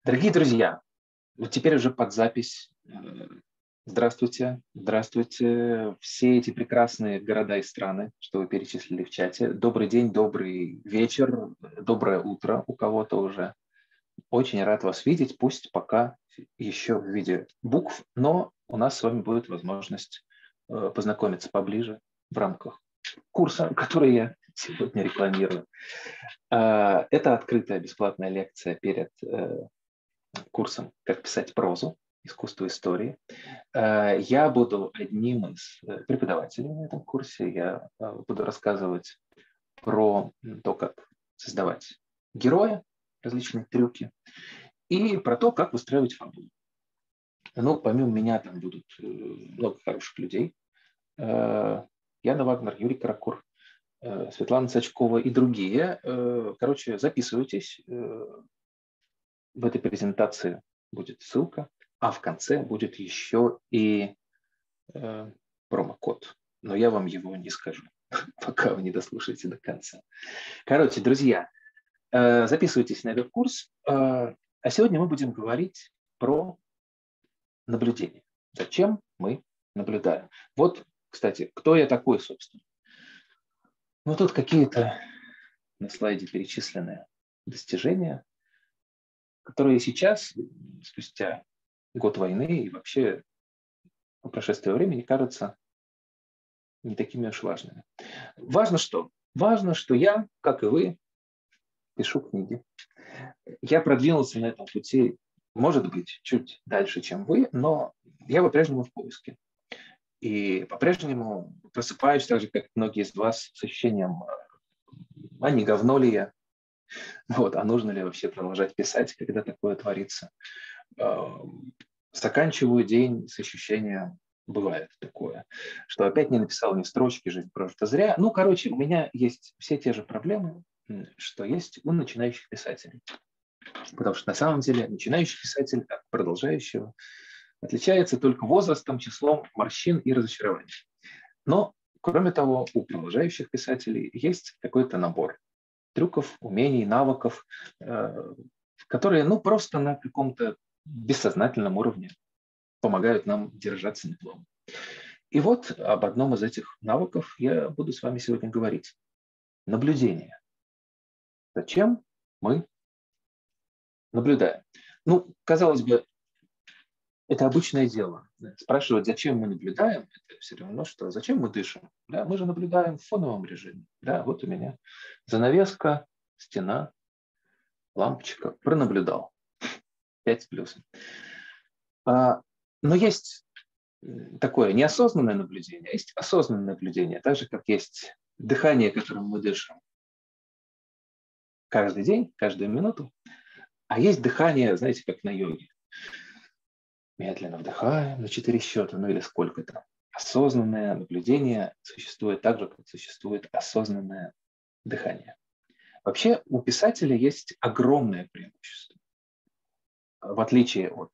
Дорогие друзья, вот теперь уже под запись. Здравствуйте, здравствуйте, все эти прекрасные города и страны, что вы перечислили в чате. Добрый день, добрый вечер, доброе утро у кого-то уже. Очень рад вас видеть, пусть пока еще в виде букв, но у нас с вами будет возможность познакомиться поближе в рамках курса, который я сегодня рекламирую. Это открытая бесплатная лекция перед курсом «Как писать прозу. Искусство истории». Я буду одним из преподавателей на этом курсе. Я буду рассказывать про то, как создавать героя, различные трюки, и про то, как выстраивать фабулу. Ну, помимо меня там будут много хороших людей. Яна Вагнер, Юрий Каракур, Светлана Сачкова и другие. Короче, записывайтесь. В этой презентации будет ссылка, а в конце будет еще и промокод. Но я вам его не скажу, пока вы не дослушаете до конца. Короче, друзья, записывайтесь на этот курс. А сегодня мы будем говорить про наблюдение. Зачем мы наблюдаем? Вот, кстати, кто я такой, собственно? Ну, тут какие-то на слайде перечисленные достижения, которые сейчас, спустя год войны и вообще по прошествии времени, кажутся не такими уж важными. Важно что? Важно, что я, как и вы, пишу книги. Я продвинулся на этом пути, может быть, чуть дальше, чем вы, но я по-прежнему в поиске. И по-прежнему просыпаюсь так же, как многие из вас, с ощущением, а не говно ли я? Вот, а нужно ли вообще продолжать писать, когда такое творится? Заканчиваю день с ощущением, бывает такое, что опять не написал ни строчки, жизнь прожита зря. Ну, короче, у меня есть все те же проблемы, что есть у начинающих писателей. Потому что на самом деле начинающий писатель от продолжающего отличается только возрастом, числом морщин и разочарований. Но, кроме того, у продолжающих писателей есть какой-то набор трюков, умений, навыков, которые просто на каком-то бессознательном уровне помогают нам держаться на плаву. И вот об одном из этих навыков я буду с вами сегодня говорить. Наблюдение. Зачем мы наблюдаем? Ну, казалось бы, это обычное дело. Спрашивать, зачем мы наблюдаем, это все равно, что зачем мы дышим. Да? Мы же наблюдаем в фоновом режиме. Да, вот у меня занавеска, стена, лампочка. Пронаблюдал. 5 с плюсом. Но есть такое неосознанное наблюдение, а есть осознанное наблюдение. Так же, как есть дыхание, которым мы дышим каждый день, каждую минуту. А есть дыхание, знаете, как на йоге. Медленно вдыхаем на 4 счета, ну или сколько-то. Осознанное наблюдение существует так же, как существует осознанное дыхание. Вообще у писателя есть огромное преимущество. В отличие от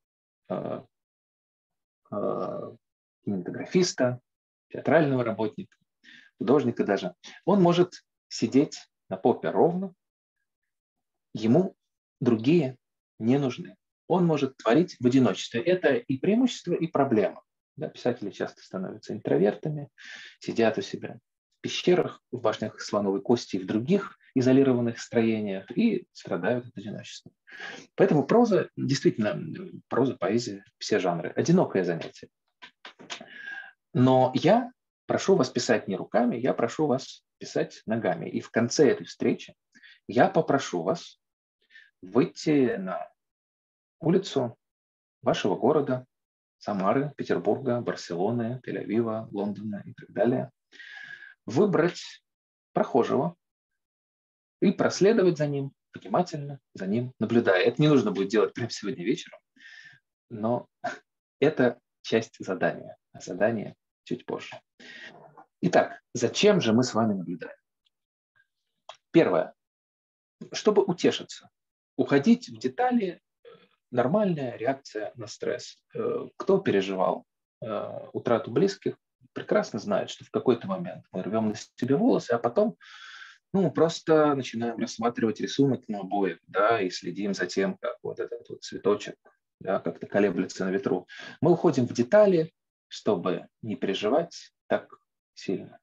кинематографиста, театрального работника, художника даже, он может сидеть на попе ровно, ему другие не нужны. Он может творить в одиночестве. Это и преимущество, и проблема. Да, писатели часто становятся интровертами, сидят у себя в пещерах, в башнях из слоновой кости и в других изолированных строениях и страдают от одиночества. Поэтому проза, действительно, проза, поэзия, все жанры, одинокое занятие. Но я прошу вас писать не руками, я прошу вас писать ногами. И в конце этой встречи я попрошу вас выйти на улицу вашего города, Самары, Петербурга, Барселоны, Тель-Авива, Лондона и так далее, выбрать прохожего и проследовать за ним, внимательно за ним наблюдая. Это не нужно будет делать прямо сегодня вечером, но это часть задания, а задание чуть позже. Итак, зачем же мы с вами наблюдаем? Первое. Чтобы утешиться. Уходить в детали – нормальная реакция на стресс. Кто переживал утрату близких, прекрасно знает, что в какой-то момент мы рвем на себе волосы, а потом Ну, просто начинаем рассматривать рисунок на обоях, да, и следим за тем, как вот этот вот цветочек, да, как-то колеблется на ветру. Мы уходим в детали, чтобы не переживать так сильно.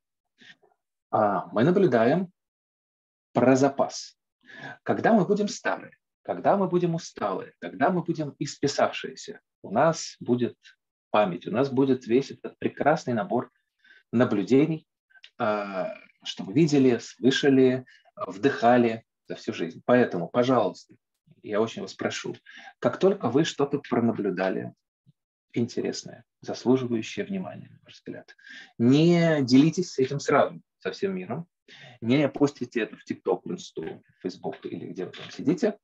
Мы наблюдаем про запас. Когда мы будем старые, когда мы будем усталые, когда мы будем исписавшиеся, у нас будет память, у нас будет весь этот прекрасный набор наблюдений, что мы видели, слышали, вдыхали за всю жизнь. Поэтому, пожалуйста, я очень вас прошу, как только вы что-то пронаблюдали, интересное, заслуживающее внимания, на ваш взгляд, не делитесь этим сразу со всем миром, не постите это в ТикТок, в Инсту, в Фейсбук или где вы там сидите,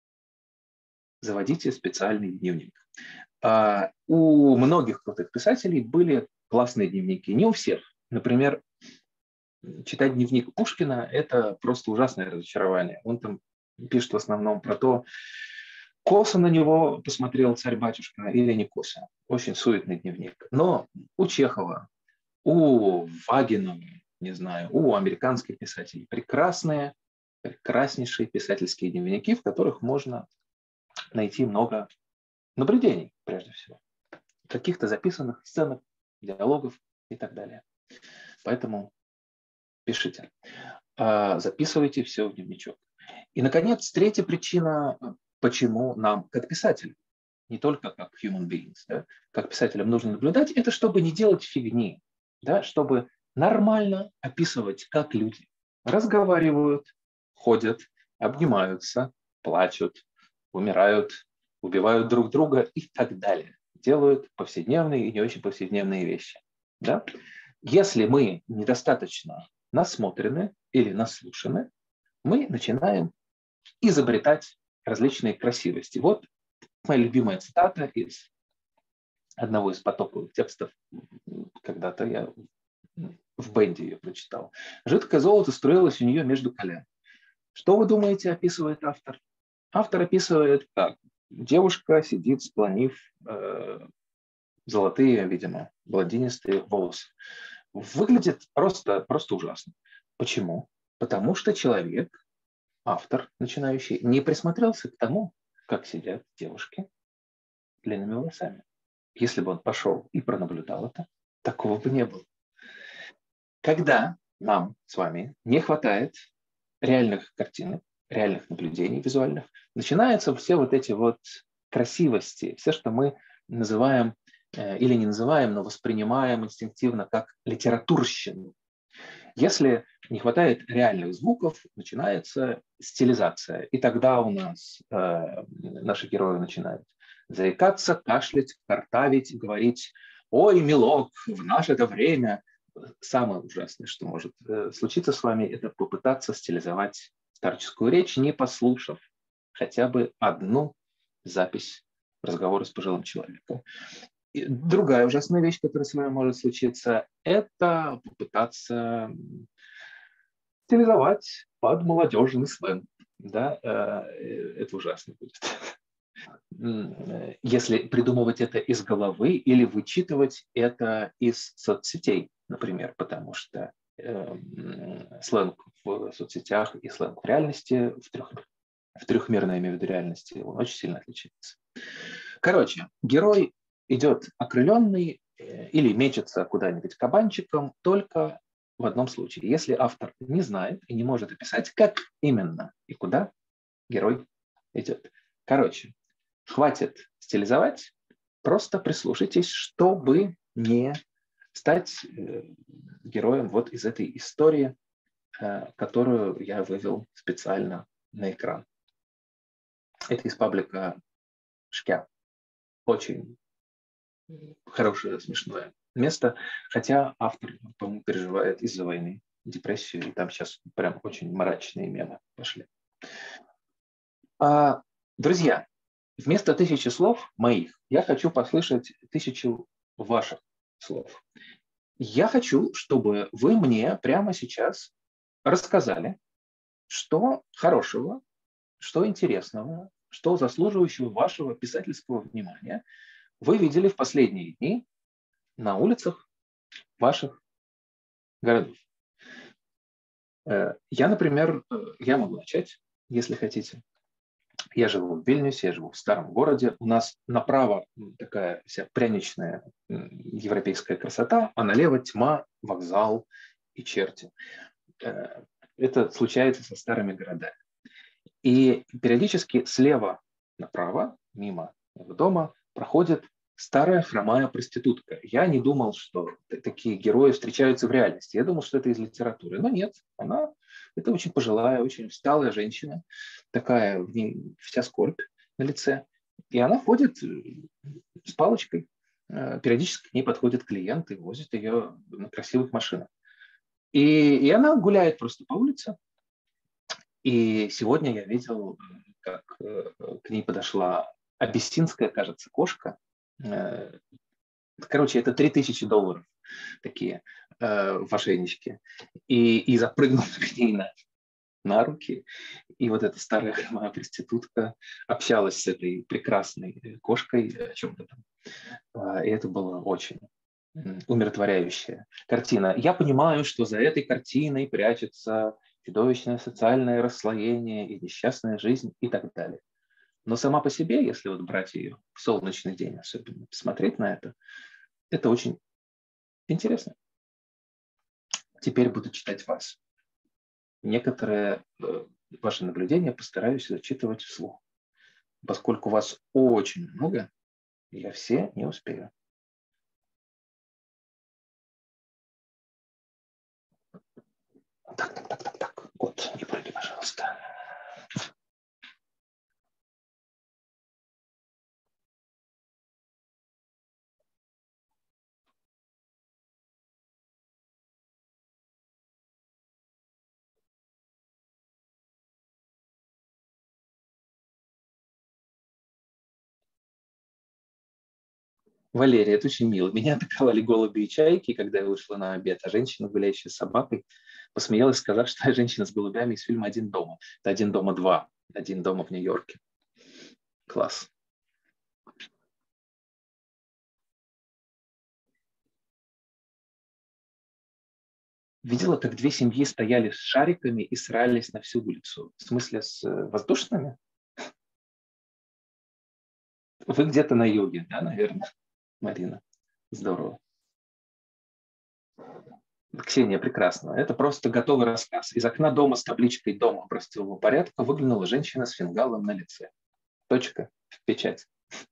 заводите специальный дневник. У многих крутых писателей были классные дневники, не у всех. Например, читать дневник Пушкина – это просто ужасное разочарование. Он там пишет в основном про то, косо на него посмотрел царь-батюшка или не косо. Очень суетный дневник. Но у Чехова, у Вагинова, не знаю, у американских писателей прекраснейшие писательские дневники, в которых можно найти много наблюдений, прежде всего. Каких-то записанных сценок, диалогов и так далее. Поэтому пишите. Записывайте все в дневничок. И, наконец, третья причина, почему нам, как писателям, не только как human beings, да, как писателям нужно наблюдать, это чтобы не делать фигни, да, чтобы нормально описывать, как люди разговаривают, ходят, обнимаются, плачут, умирают, убивают друг друга и так далее. Делают повседневные и не очень повседневные вещи. Да? Если мы недостаточно насмотрены или наслушаны, мы начинаем изобретать различные красивости. Вот моя любимая цитата из одного из потоковых текстов. Когда-то я в Бенде ее прочитал. «Жидкое золото струилось у нее между колен». Что вы думаете, описывает автор? Автор описывает, как девушка сидит, склонив золотые, видимо, блондинистые волосы. Выглядит просто ужасно. Почему? Потому что человек, автор начинающий, не присмотрелся к тому, как сидят девушки с длинными волосами. Если бы он пошел и пронаблюдал это, такого бы не было. Когда нам с вами не хватает реальных картинок, реальных наблюдений визуальных, начинаются все вот эти вот красивости, все, что мы называем или не называем, но воспринимаем инстинктивно как литературщину. Если не хватает реальных звуков, начинается стилизация. И тогда у нас наши герои начинают заикаться, кашлять, картавить, говорить: «Ой, милок, в наше-то время». Самое ужасное, что может случиться с вами, это попытаться стилизовать старческую речь, не послушав хотя бы одну запись разговора с пожилым человеком. И другая ужасная вещь, которая с вами может случиться, это попытаться стилизовать под молодежный сленг. Да, это ужасно будет. Если придумывать это из головы или вычитывать это из соцсетей, например, потому что сленг в соцсетях и сленг в реальности, в трехмерной, я имею в виду, реальности, он очень сильно отличается. Короче, герой идет окрыленный или мечется куда-нибудь кабанчиком только в одном случае. Если автор не знает и не может описать, как именно и куда герой идет. Короче, хватит стилизовать, просто прислушайтесь, чтобы не стать героем вот из этой истории, которую я вывел специально на экран. Это из паблика Шкя. Очень хорошее, смешное место, хотя автор, по-моему, переживает из-за войны депрессию, и там сейчас прям очень мрачные мемы пошли. Друзья, вместо 1000 слов моих я хочу послышать 1000 ваших слов. Я хочу, чтобы вы мне прямо сейчас рассказали, что хорошего, что интересного, что заслуживающего вашего писательского внимания вы видели в последние дни на улицах ваших городов. Я, например, я могу начать, если хотите. Я живу в Вильнюсе, я живу в старом городе. У нас направо такая вся пряничная европейская красота, а налево тьма, вокзал и черти. Это случается со старыми городами. И периодически слева направо, мимо дома, проходит старая хромая проститутка. Я не думал, что такие герои встречаются в реальности. Я думал, что это из литературы. Но нет, это очень пожилая, очень усталая женщина, такая в ней вся скорбь на лице. И она ходит с палочкой. Периодически к ней подходят клиенты, возят ее на красивых машинах. И она гуляет просто по улице. И сегодня я видел, как к ней подошла абиссинская, кажется, кошка. Короче, это $3000 такие в ошейничке. И запрыгнул к ней на руки. И вот эта старая хромая проститутка общалась с этой прекрасной кошкой о чем-то там. И это было очень умиротворяющая картина. Я понимаю, что за этой картиной прячется чудовищное социальное расслоение и несчастная жизнь и так далее. Но сама по себе, если вот брать ее в солнечный день особенно, посмотреть на это очень интересно. Теперь буду читать вас. Некоторые ваши наблюдения постараюсь зачитывать вслух. Поскольку вас очень много, я все не успею. Так. Вот, не прыгай, пожалуйста. Валерия, это очень мило. Меня атаковали голуби и чайки, когда я вышла на обед, а женщина, гуляющая с собакой, посмеялась, сказав, что я женщина с голубями из фильма «Один дома». Это «Один дома 2», «Один дома в Нью-Йорке». Класс. Видела, как две семьи стояли с шариками и срались на всю улицу. В смысле, с воздушными? Вы где-то на юге, да, наверное, Марина? Здорово. Ксения, прекрасно. Это просто готовый рассказ. Из окна дома с табличкой «Дом образцового порядка» выглянула женщина с фингалом на лице. Точка в печать.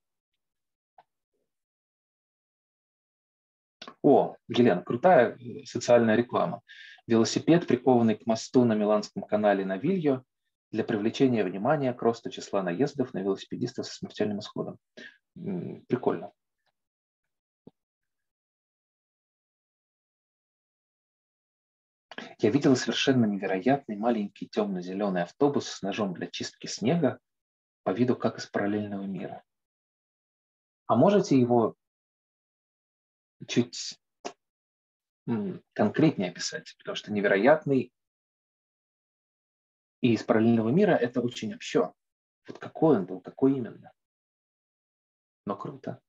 О, Елена, крутая социальная реклама. Велосипед, прикованный к мосту на Миланском канале на Вильо для привлечения внимания к росту числа наездов на велосипедистов со смертельным исходом. Прикольно. Я видела совершенно невероятный маленький темно-зеленый автобус с ножом для чистки снега по виду как из параллельного мира. А можете его чуть конкретнее описать? Потому что невероятный и из параллельного мира это очень общо. Вот какой он был, какой именно. Но круто.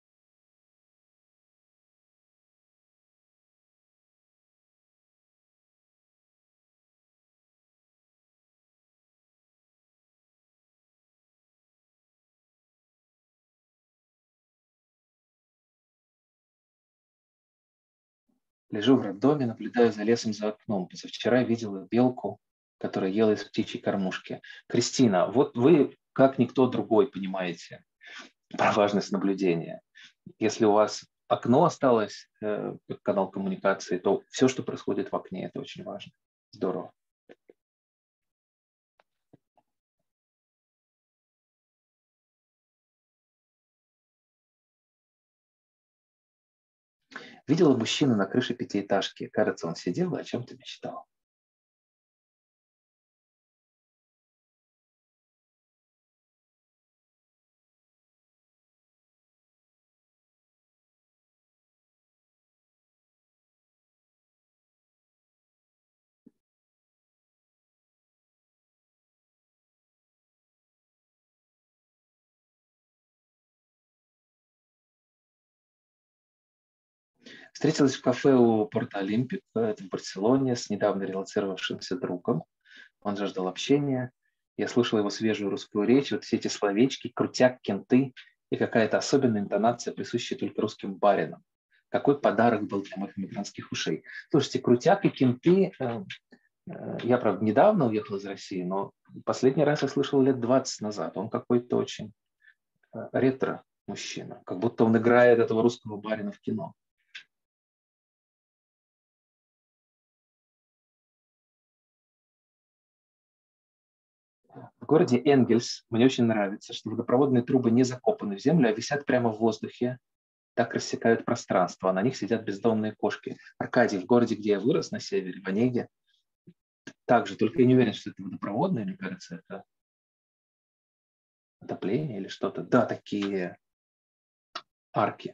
Лежу в роддоме, наблюдаю за лесом за окном. Позавчера видела белку, которая ела из птичьей кормушки. Кристина, вот вы, как никто другой, понимаете про важность наблюдения. Если у вас окно осталось, как канал коммуникации, то все, что происходит в окне, это очень важно. Здорово. Видела мужчину на крыше пятиэтажки. Кажется, он сидел и о чем-то мечтал. Встретилась в кафе у Порта Олимпик, это в Барселоне, с недавно релацировавшимся другом. Он жаждал общения. Я слушал его свежую русскую речь, вот все эти словечки, крутяк, кенты и какая-то особенная интонация, присущая только русским баринам. Какой подарок был для моих иммигрантских ушей. Слушайте, крутяк и кенты, я, правда, недавно уехал из России, но последний раз я слышал лет 20 назад. Он какой-то очень ретро-мужчина, как будто он играет этого русского барина в кино. В городе Энгельс мне очень нравится, что водопроводные трубы не закопаны в землю, а висят прямо в воздухе, так рассекают пространство, а на них сидят бездомные кошки. Аркадий, в городе, где я вырос, на севере, в Онеге, также, только я не уверен, что это водопроводные, мне кажется, это отопление или что-то. Да, такие арки,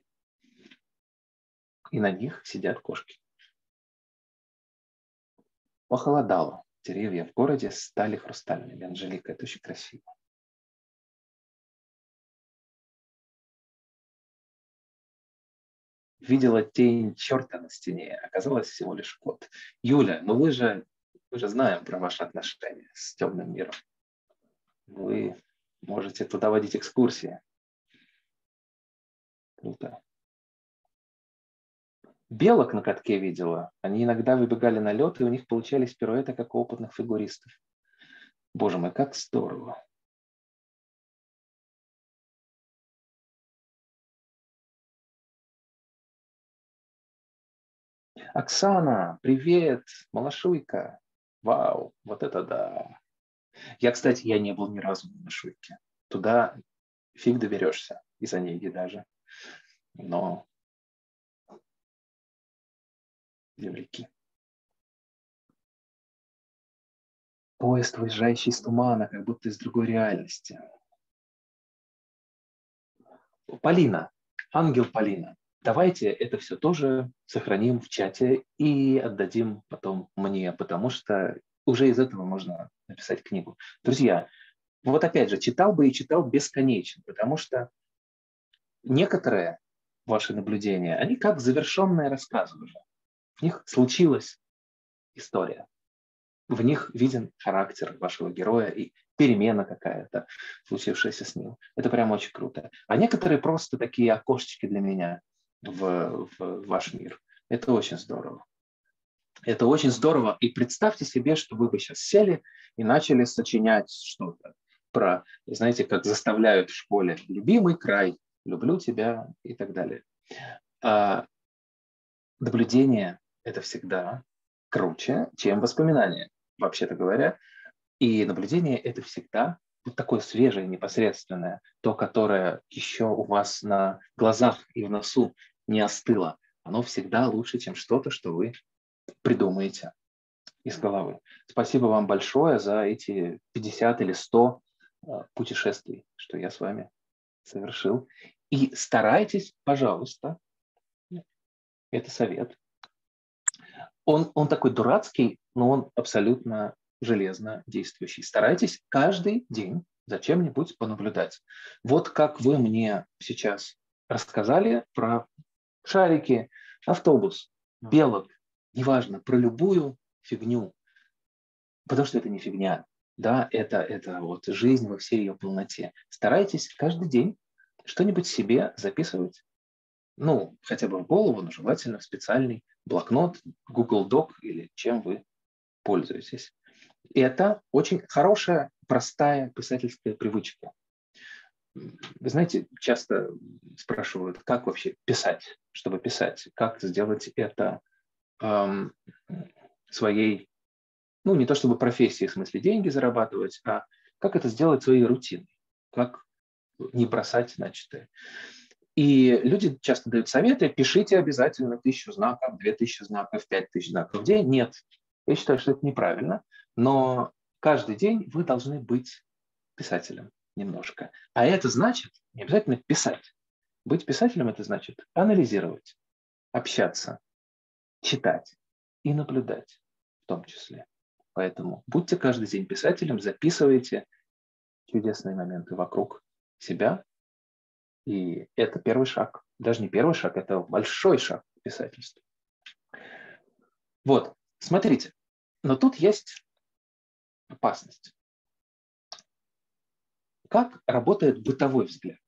и на них сидят кошки. Похолодало. Деревья в городе стали хрустальными. Анжелика, это очень красиво. Видела тень черта на стене, оказалось всего лишь кот. Юля, ну вы же знаем про ваши отношения с темным миром. Вы можете туда водить экскурсии. Круто. Белок на катке видела. Они иногда выбегали на лед, и у них получались пируэты, как у опытных фигуристов. Боже мой, как здорово. Оксана, привет, малышуйка. Вау, вот это да. Я не был ни разу на Малышуйке. Туда фиг доберешься, из Онеги даже. Но земляки. Поезд, выезжающий из тумана, как будто из другой реальности. Полина, ангел Полина, давайте это все тоже сохраним в чате и отдадим потом мне, потому что уже из этого можно написать книгу. Друзья, вот опять же, читал бы и читал бесконечно, потому что некоторые ваши наблюдения, они как завершенные рассказы уже. В них случилась история. В них виден характер вашего героя и перемена какая-то, случившаяся с ним. Это прям очень круто. А некоторые просто такие окошечки для меня в ваш мир. Это очень здорово. Это очень здорово. И представьте себе, что вы бы сейчас сели и начали сочинять что-то про, знаете, как заставляют в школе, любимый край, люблю тебя и так далее. А наблюдение – это всегда круче, чем воспоминания, вообще-то говоря. И наблюдение – это всегда вот такое свежее, непосредственное, то, которое еще у вас на глазах и в носу не остыло. Оно всегда лучше, чем что-то, что вы придумаете из головы. Спасибо вам большое за эти 50 или 100 путешествий, что я с вами совершил. И старайтесь, пожалуйста, это совет. Он такой дурацкий, но он абсолютно железно действующий. Старайтесь каждый день за чем-нибудь понаблюдать. Вот как вы мне сейчас рассказали про шарики, автобус, белок, неважно, про любую фигню, потому что это не фигня, да, это вот жизнь во всей ее полноте. Старайтесь каждый день что-нибудь себе записывать, ну, хотя бы в голову, но желательно в специальный блокнот, Google Doc или чем вы пользуетесь. И это очень хорошая, простая писательская привычка. Вы знаете, часто спрашивают, как вообще писать, чтобы писать, как сделать это своей, ну, не то чтобы профессией, в смысле деньги зарабатывать, а как это сделать своей рутиной, как не бросать начатое. И люди часто дают советы, пишите обязательно 1000 знаков, 2000 знаков, 5000 знаков в день. Нет, я считаю, что это неправильно, но каждый день вы должны быть писателем немножко. А это значит не обязательно писать. Быть писателем – это значит анализировать, общаться, читать и наблюдать в том числе. Поэтому будьте каждый день писателем, записывайте чудесные моменты вокруг себя. И это первый шаг. Даже не первый шаг, это большой шаг писательства. Вот, смотрите, но тут есть опасность. Как работает бытовой взгляд?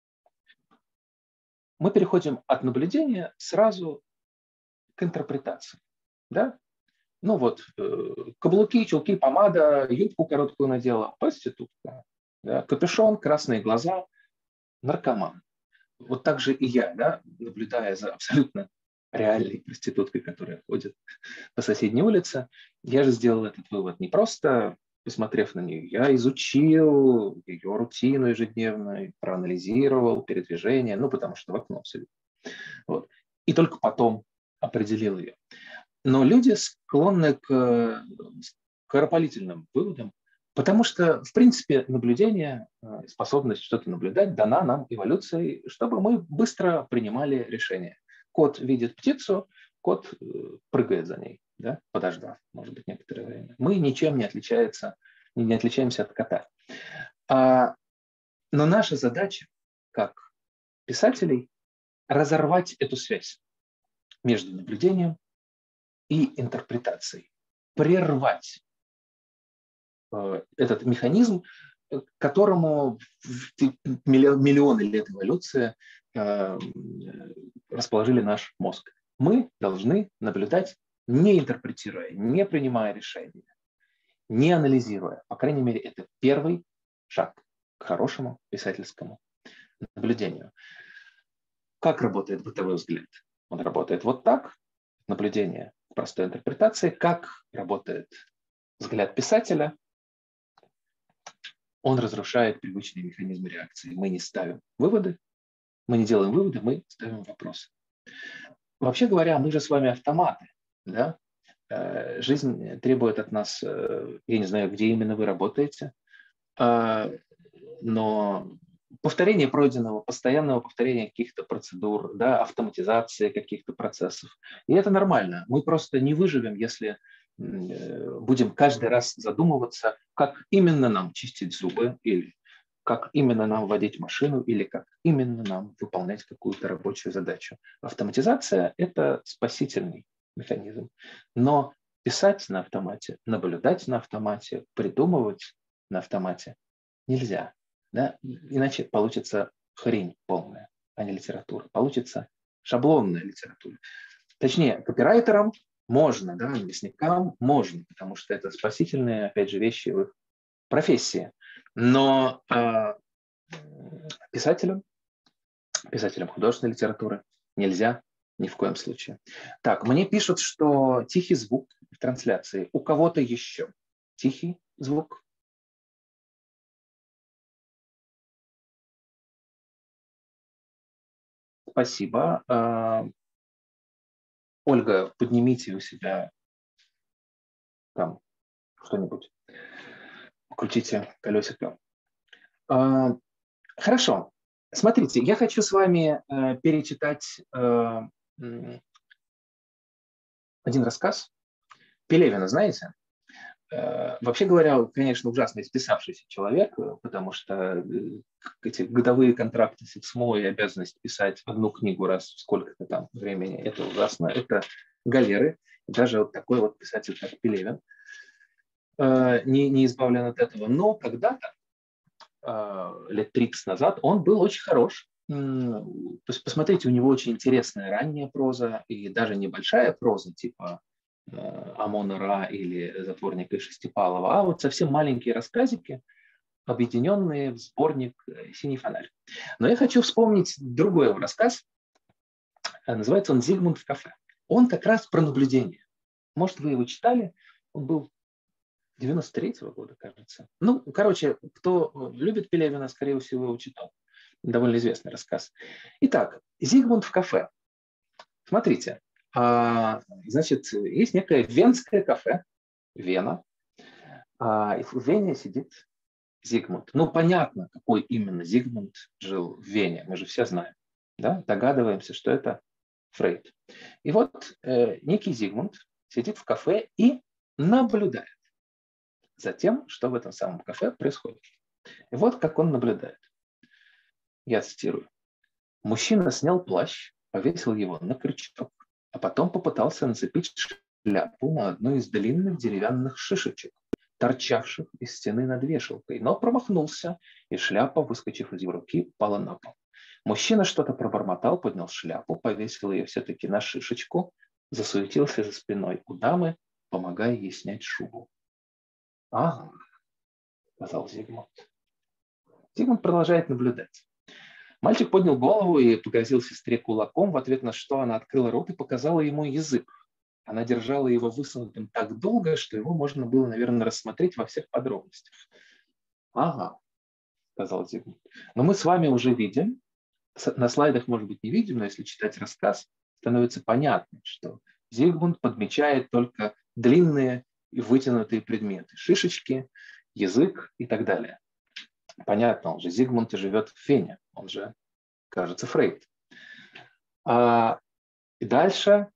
Мы переходим от наблюдения сразу к интерпретации. Да? Ну вот, каблуки, чулки, помада, юбку короткую надела, проститутка. Да? Капюшон, красные глаза, наркоман. Вот так же и я, да, наблюдая за абсолютно реальной проституткой, которая ходит по соседней улице, я же сделал этот вывод не просто посмотрев на нее, я изучил ее рутину ежедневную, проанализировал передвижение, ну, потому что в окно все видно. Вот. И только потом определил ее. Но люди склонны к скоропалительным выводам, потому что, в принципе, наблюдение, способность что-то наблюдать дана нам эволюцией, чтобы мы быстро принимали решения. Кот видит птицу, кот прыгает за ней, да, подождав, может быть, некоторое время. Мы ничем не отличаемся от кота. Но наша задача, как писателей, разорвать эту связь между наблюдением и интерпретацией, прервать этот механизм, которому миллионы лет эволюции расположили наш мозг. Мы должны наблюдать, не интерпретируя, не принимая решения, не анализируя. По крайней мере, это первый шаг к хорошему писательскому наблюдению. Как работает бытовой взгляд? Он работает вот так, наблюдение простой интерпретации. Как работает взгляд писателя? Он разрушает привычные механизмы реакции. Мы не ставим выводы, мы не делаем выводы, мы ставим вопросы. Вообще говоря, мы же с вами автоматы. Да? Жизнь требует от нас, я не знаю, где именно вы работаете, но повторение пройденного, постоянного повторения каких-то процедур, да, автоматизация каких-то процессов. И это нормально. Мы просто не выживем, если будем каждый раз задумываться, как именно нам чистить зубы, или как именно нам водить машину, или как именно нам выполнять какую-то рабочую задачу. Автоматизация – это спасительный механизм. Но писать на автомате, наблюдать на автомате, придумывать на автомате нельзя. Да? Иначе получится хрень полная, а не литература. Получится шаблонная литература. Точнее, копирайтерам можно, да, мясникам можно, потому что это спасительные, опять же, вещи в их профессии. Но писателям художественной литературы нельзя ни в коем случае. Так, мне пишут, что тихий звук в трансляции. У кого-то еще тихий звук? Спасибо. Ольга, поднимите у себя там что-нибудь, крутите колесико. Хорошо. Смотрите, я хочу с вами перечитать один рассказ. Пелевина, знаете? Вообще говоря, конечно, ужасно исписавшийся человек, потому что эти годовые контракты с ИКСМО и обязанность писать одну книгу раз в сколько-то там времени, это ужасно, это галеры. Даже вот такой вот писатель, как Пелевин, не избавлен от этого. Но когда-то, лет 30 назад, он был очень хорош. Посмотрите, у него очень интересная ранняя проза и даже небольшая проза, типа Амона-Ra или Затворника Шестипалова, а вот совсем маленькие рассказики, объединенные в сборник «Синий фонарь». Но я хочу вспомнить другой рассказ. Называется он «Зигмунд в кафе». Он как раз про наблюдение. Может, вы его читали? Он был 93-го года, кажется. Ну, короче, кто любит Пелевина, скорее всего, его читал. Довольно известный рассказ. Итак, «Зигмунд в кафе». Смотрите, значит, есть некое венское кафе, Вена, и в Вене сидит Зигмунд. Ну, понятно, какой именно Зигмунд жил в Вене, мы же все знаем, да? Догадываемся, что это Фрейд. И вот некий Зигмунд сидит в кафе и наблюдает за тем, что в этом самом кафе происходит. И вот как он наблюдает. Я цитирую. Мужчина снял плащ, повесил его на крючок, а потом попытался нацепить шляпу на одну из длинных деревянных шишечек, торчавших из стены над вешалкой, но промахнулся, и шляпа, выскочив из его руки, упала на пол. Мужчина что-то пробормотал, поднял шляпу, повесил ее все-таки на шишечку, засуетился за спиной у дамы, помогая ей снять шубу. «Ага», — сказал Зигмунд. Зигмунд продолжает наблюдать. Мальчик поднял голову и погрозил сестре кулаком, в ответ на что она открыла рот и показала ему язык. Она держала его высунутым так долго, что его можно было, наверное, рассмотреть во всех подробностях. «Ага», — сказал Зигмунд. «Но мы с вами уже видим, на слайдах, может быть, не видим, но если читать рассказ, становится понятно, что Зигмунд подмечает только длинные и вытянутые предметы, шишечки, язык и так далее. Понятно, он же Зигмунд и живет в Вене, он же, кажется, Фрейд. И дальше,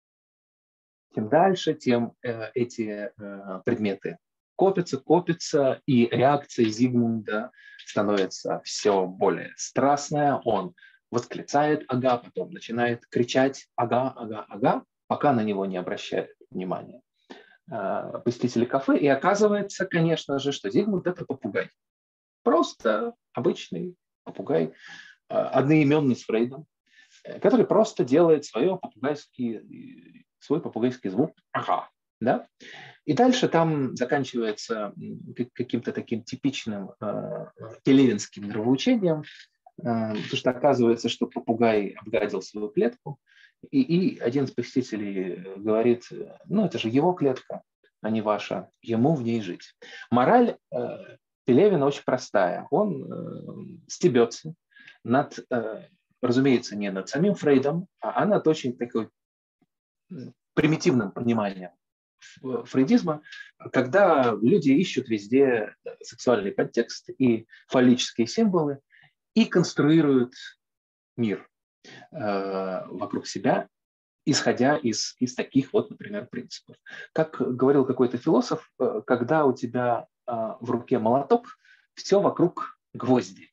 тем эти предметы копятся, и реакция Зигмунда становится все более страстная. Он восклицает «ага», потом начинает кричать «ага, ага, ага», пока на него не обращают внимания посетители кафе. И оказывается, конечно же, что Зигмунд – это попугай. Просто обычный попугай, одноименный с Фрейдом, который просто делает свой попугайский звук «ага». Да? И дальше там заканчивается каким-то таким типичным пелевинским нравоучением, потому что оказывается, что попугай обгадил свою клетку, и один из посетителей говорит: ну это же его клетка, а не ваша, ему в ней жить. Мораль Пелевина очень простая. Он стебется над, разумеется, не над самим Фрейдом, а над очень такой примитивным пониманием фрейдизма, когда люди ищут везде сексуальный подтекст и фаллические символы и конструируют мир вокруг себя, исходя из таких вот, например, принципов. Как говорил какой-то философ, когда у тебя в руке молоток, все вокруг гвозди.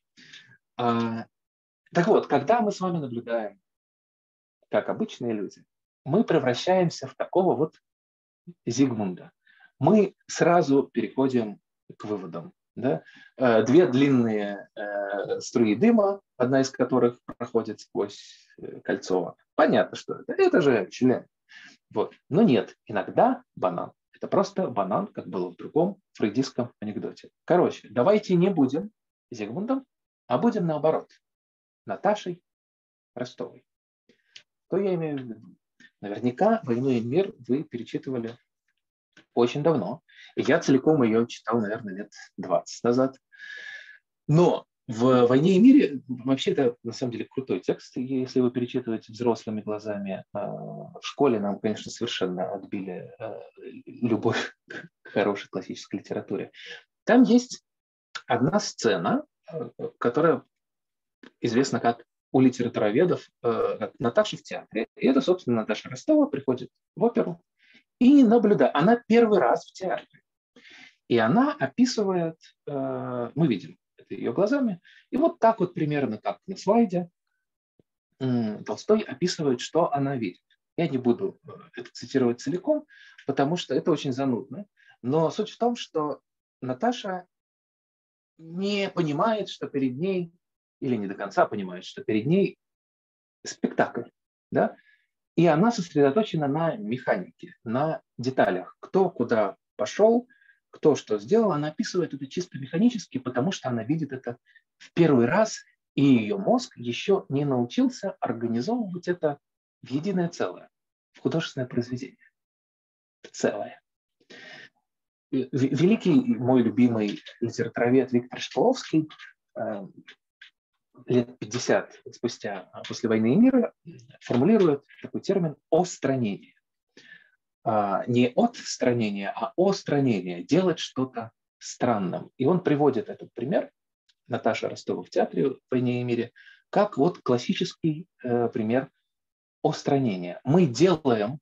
Так вот, когда мы с вами наблюдаем, как обычные люди, мы превращаемся в такого вот Зигмунда. Мы сразу переходим к выводам. Да? Две длинные струи дыма, одна из которых проходит сквозь Кольцова. Понятно, что это. Это же член. Вот. Но нет, иногда банан. Это просто банан, как было в другом фрейдистском анекдоте. Короче, давайте не будем Зигмундом, а будем наоборот. Наташей Ростовой. Что я имею в виду? Наверняка «Войну и мир» вы перечитывали очень давно. И я целиком ее читал, наверное, лет 20 назад. Но в «Войне и мире» вообще это на самом деле крутой текст. И если вы перечитываете взрослыми глазами, в школе нам, конечно, совершенно отбили любовь к хорошей классической литературе. Там есть одна сцена, которая известна как у литературоведов как Наташа в театре. И это, собственно, Наташа Ростова приходит в оперу и наблюдает. Она первый раз в театре. И она описывает, мы видим это ее глазами, и вот так вот примерно как на слайде Толстой описывает, что она видит. Я не буду это цитировать целиком, потому что это очень занудно. Но суть в том, что Наташа не понимает, что перед ней, или не до конца понимает, что перед ней спектакль. Да? И она сосредоточена на механике, на деталях. Кто куда пошел, кто что сделал. Она описывает это чисто механически, потому что она видит это в первый раз, и ее мозг еще не научился организовывать это в единое целое, в художественное произведение. В целое. Великий мой любимый литературовед Виктор Шкловский лет 50 спустя после «Войны и мира» формулирует такой термин «остранение». Не отстранение, а остранение, делать что-то странным. И он приводит этот пример, Наташа Ростова в театре в «Войне и мире», как вот классический пример остранения. Мы делаем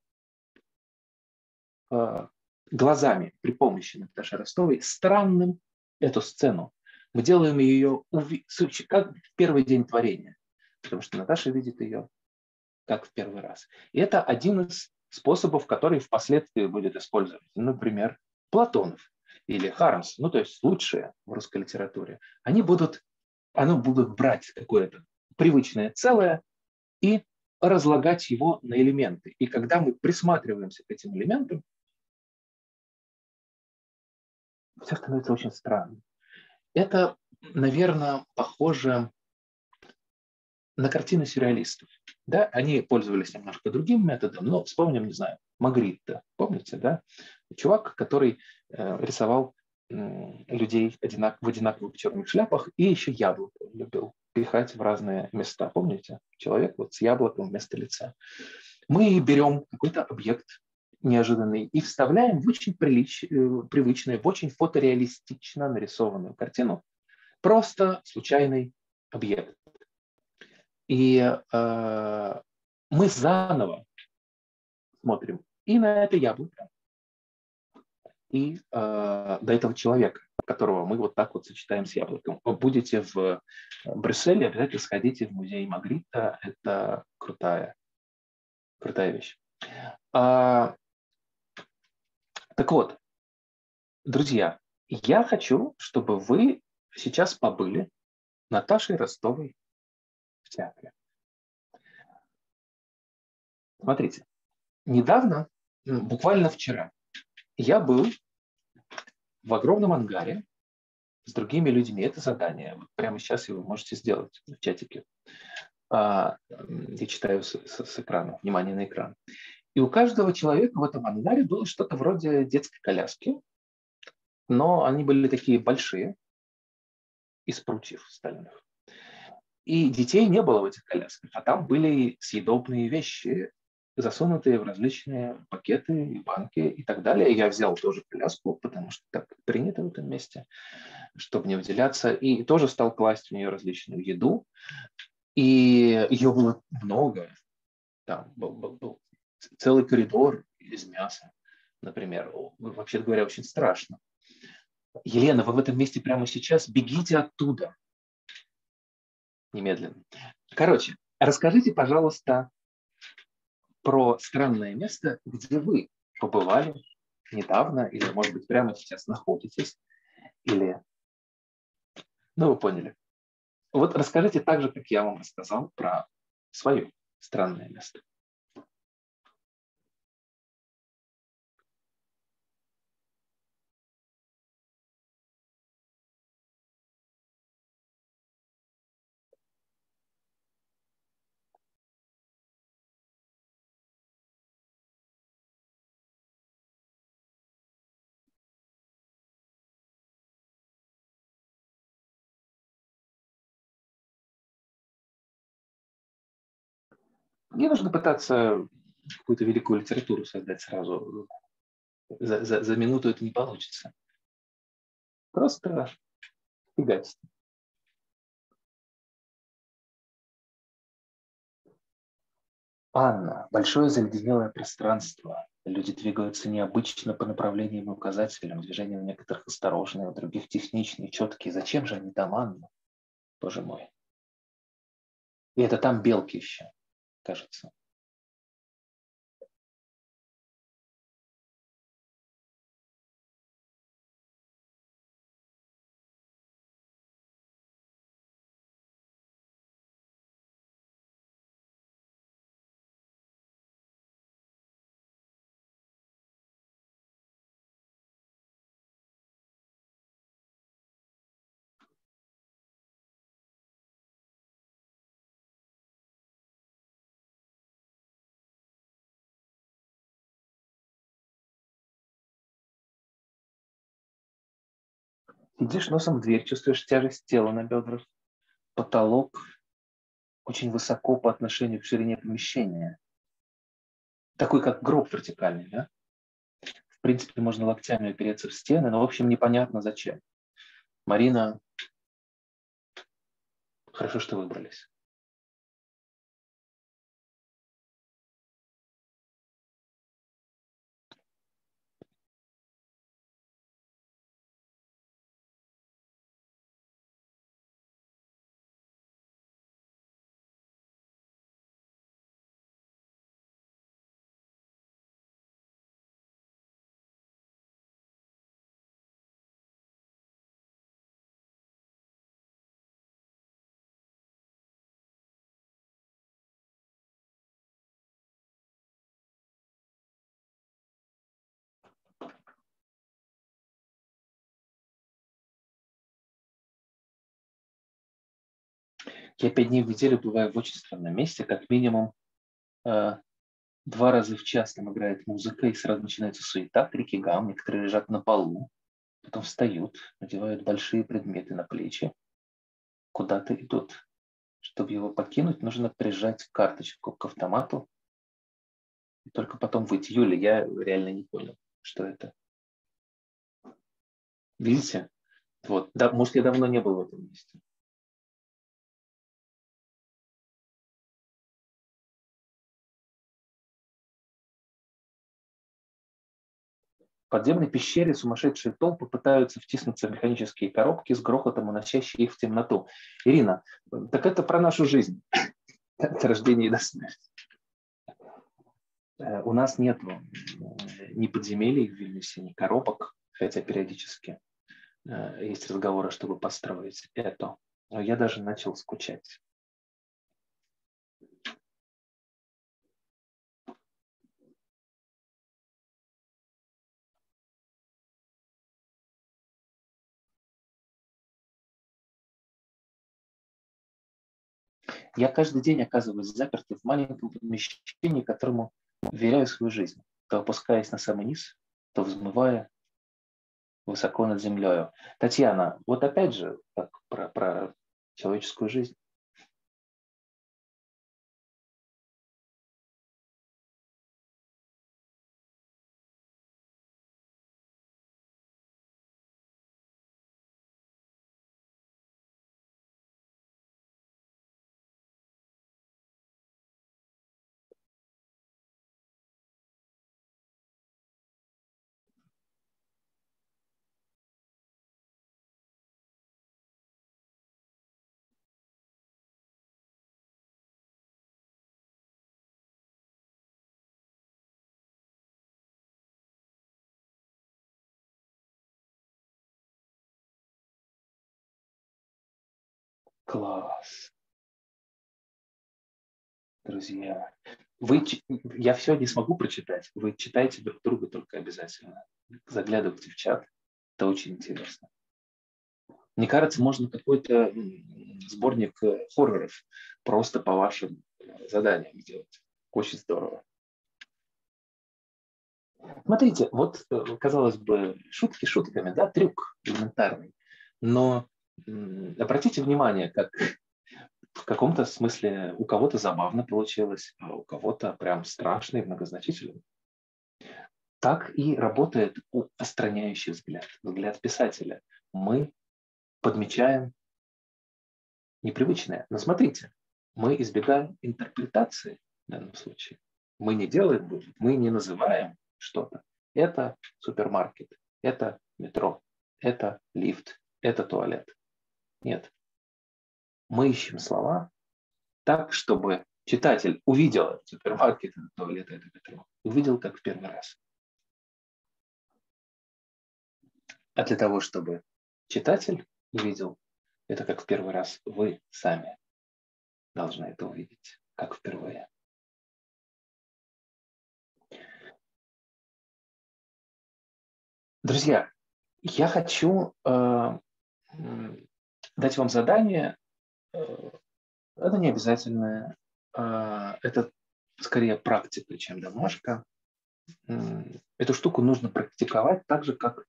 глазами при помощи Наташи Ростовой странным эту сцену. Мы делаем ее как в первый день творения, потому что Наташа видит ее как в первый раз. И это один из способов, который впоследствии будет использовать. Например, Платонов или Хармс, ну то есть лучшие в русской литературе, они будут брать какое-то привычное целое и разлагать его на элементы. И когда мы присматриваемся к этим элементам, все становится очень странным. Это, наверное, похоже на картины сюрреалистов. Да? Они пользовались немножко другим методом, но вспомним, не знаю, Магритте, помните, да? Чувак, который рисовал людей в одинаковых черных шляпах и еще яблоко любил пихать в разные места. Помните? Человек вот с яблоком вместо лица. Мы берем какой-то объект неожиданный и вставляем в очень привычную, в очень фотореалистично нарисованную картину просто случайный объект. И мы заново смотрим и на это яблоко, и до этого человека, которого мы вот так вот сочетаем с яблоком. Вы будете в Брюсселе, обязательно сходите в музей Магрита. Это крутая вещь. Так вот, друзья, я хочу, чтобы вы сейчас побыли Наташей Ростовой в театре. Смотрите, недавно, буквально вчера, я был в огромном ангаре с другими людьми. Это задание. Вот прямо сейчас вы можете сделать в чатике. Я читаю с экрана. Внимание на экран. И у каждого человека в этом ангаре было что-то вроде детской коляски, но они были такие большие, из прутьев стальных. И детей не было в этих колясках, а там были съедобные вещи, засунутые в различные пакеты и банки и так далее. Я взял тоже коляску, потому что так принято в этом месте, чтобы не выделяться. И тоже стал класть в нее различную еду. И ее было много. Там был целый коридор из мяса, например. Вообще говоря, очень страшно. Елена, вы в этом месте прямо сейчас бегите оттуда. Немедленно. Короче, расскажите, пожалуйста, про странное место, где вы побывали недавно, или, может быть, прямо сейчас находитесь, или... Ну, вы поняли. Вот расскажите так же, как я вам рассказал про свое странное место. Не нужно пытаться какую-то великую литературу создать сразу. За минуту это не получится. Просто фигачить. Анна, большое заледенелое пространство. Люди двигаются необычно по направлениям и указателям. Движения у некоторых осторожные, у других техничные, четкие. Зачем же они там, Анна? Боже мой. И это там белки еще, кажется. Сидишь носом в дверь, чувствуешь тяжесть тела на бедрах. Потолок очень высоко по отношению к ширине помещения. Такой, как гроб вертикальный, да? В принципе, можно локтями опереться в стены, но, в общем, непонятно зачем. Марина, хорошо, что выбрались. Я 5 дней в неделю бываю в очень странном месте, как минимум 2 раза в час там играет музыка, и сразу начинается суета, крики, гам, некоторые лежат на полу, потом встают, надевают большие предметы на плечи, куда-то идут. Чтобы его покинуть, нужно прижать карточку к автомату и только потом выйти. Юля, я реально не понял, что это. Видите? Вот. Да, может, я давно не был в этом месте. В подземной пещере сумасшедшие толпы пытаются втиснуться в механические коробки с грохотом, уносящие их в темноту. Ирина, так это про нашу жизнь. От рождения до смерти. У нас нет ни подземелий в Вильнюсе, ни коробок, хотя периодически есть разговоры, чтобы построить это. Но я даже начал скучать. Я каждый день оказываюсь запертым в маленьком помещении, которому веряю свою жизнь, то опускаясь на самый низ, то взмывая высоко над землей. Татьяна, вот опять же, как про человеческую жизнь. Класс, друзья. Я все не смогу прочитать. Вы читайте друг друга только обязательно. Заглядывайте в чат. Это очень интересно. Мне кажется, можно какой-то сборник хорроров просто по вашим заданиям сделать. Очень здорово. Смотрите, вот, казалось бы, шутки шутками, да, трюк элементарный. Но обратите внимание, как в каком-то смысле у кого-то забавно получилось, а у кого-то прям страшно и многозначительно. Так и работает устраняющий взгляд, взгляд писателя. Мы подмечаем непривычное. Но смотрите, мы избегаем интерпретации в данном случае. Мы не делаем вывод, мы не называем что-то. Это супермаркет, это метро, это лифт, это туалет. Нет. Мы ищем слова так, чтобы читатель увидел этот супермаркет, этот туалет, это метро. Увидел как в первый раз. А для того, чтобы читатель увидел это как в первый раз, вы сами должны это увидеть как впервые. Друзья, я хочу дать вам задание. Это не обязательное. Это скорее практика, чем домашка. Эту штуку нужно практиковать так же, как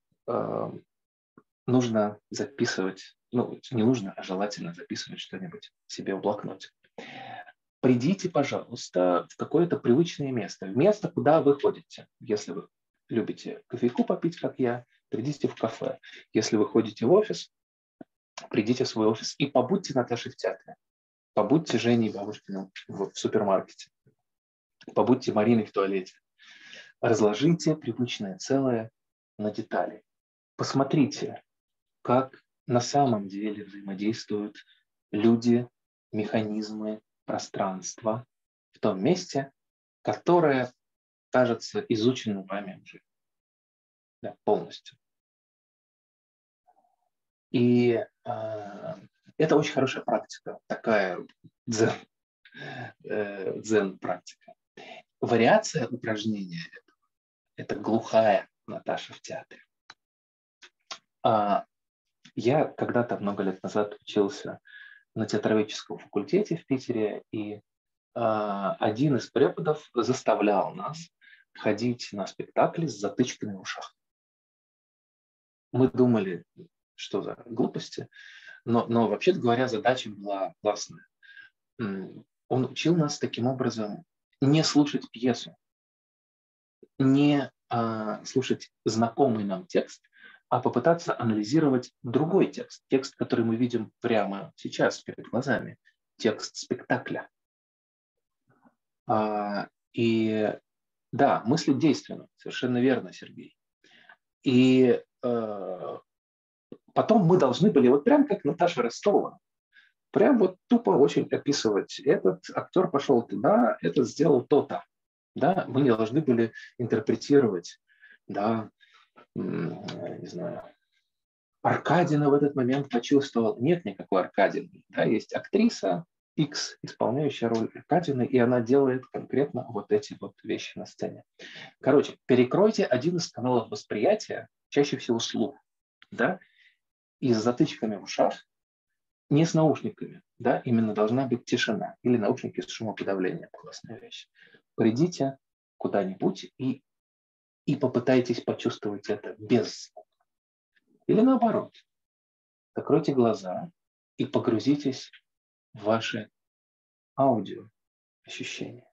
нужно записывать, ну, не нужно, а желательно записывать что-нибудь себе в блокноте. Придите, пожалуйста, в какое-то привычное место, в место, куда вы ходите. Если вы любите кофейку попить, как я, придите в кафе. Если вы ходите в офис, придите в свой офис и побудьте Наташей в театре. Побудьте Женей Бабушкиным в супермаркете. Побудьте Мариной в туалете. Разложите привычное целое на детали. Посмотрите, как на самом деле взаимодействуют люди, механизмы, пространство в том месте, которое кажется изученным вами уже, да, полностью. И это очень хорошая практика, такая дзен-практика. Вариация упражнения – это глухая Наташа в театре. Я когда-то много лет назад учился на театроведческом факультете в Питере, и один из преподов заставлял нас ходить на спектакли с затычками в ушах. Мы думали, что за глупости, но вообще-то говоря, задача была классная. Он учил нас таким образом не слушать пьесу, не слушать знакомый нам текст, а попытаться анализировать другой текст, текст, который мы видим прямо сейчас перед глазами, текст спектакля. И да, мыслить действенно, совершенно верно, Сергей. И потом мы должны были, вот прям как Наташа Ростова, прям вот тупо очень описывать. Этот актер пошел туда, этот сделал то-то. Да? Мы не должны были интерпретировать, да, не знаю, Аркадина в этот момент почувствовал. Нет никакой Аркадины. Да? Есть актриса X, исполняющая роль Аркадины, и она делает конкретно вот эти вот вещи на сцене. Короче, перекройте один из каналов восприятия, чаще всего слух, да, и с затычками в ушах, не с наушниками, да, именно должна быть тишина или наушники с шумоподавлением, классная вещь. Придите куда-нибудь и попытайтесь почувствовать это без звука. Или наоборот, закройте глаза и погрузитесь в ваши аудио ощущения.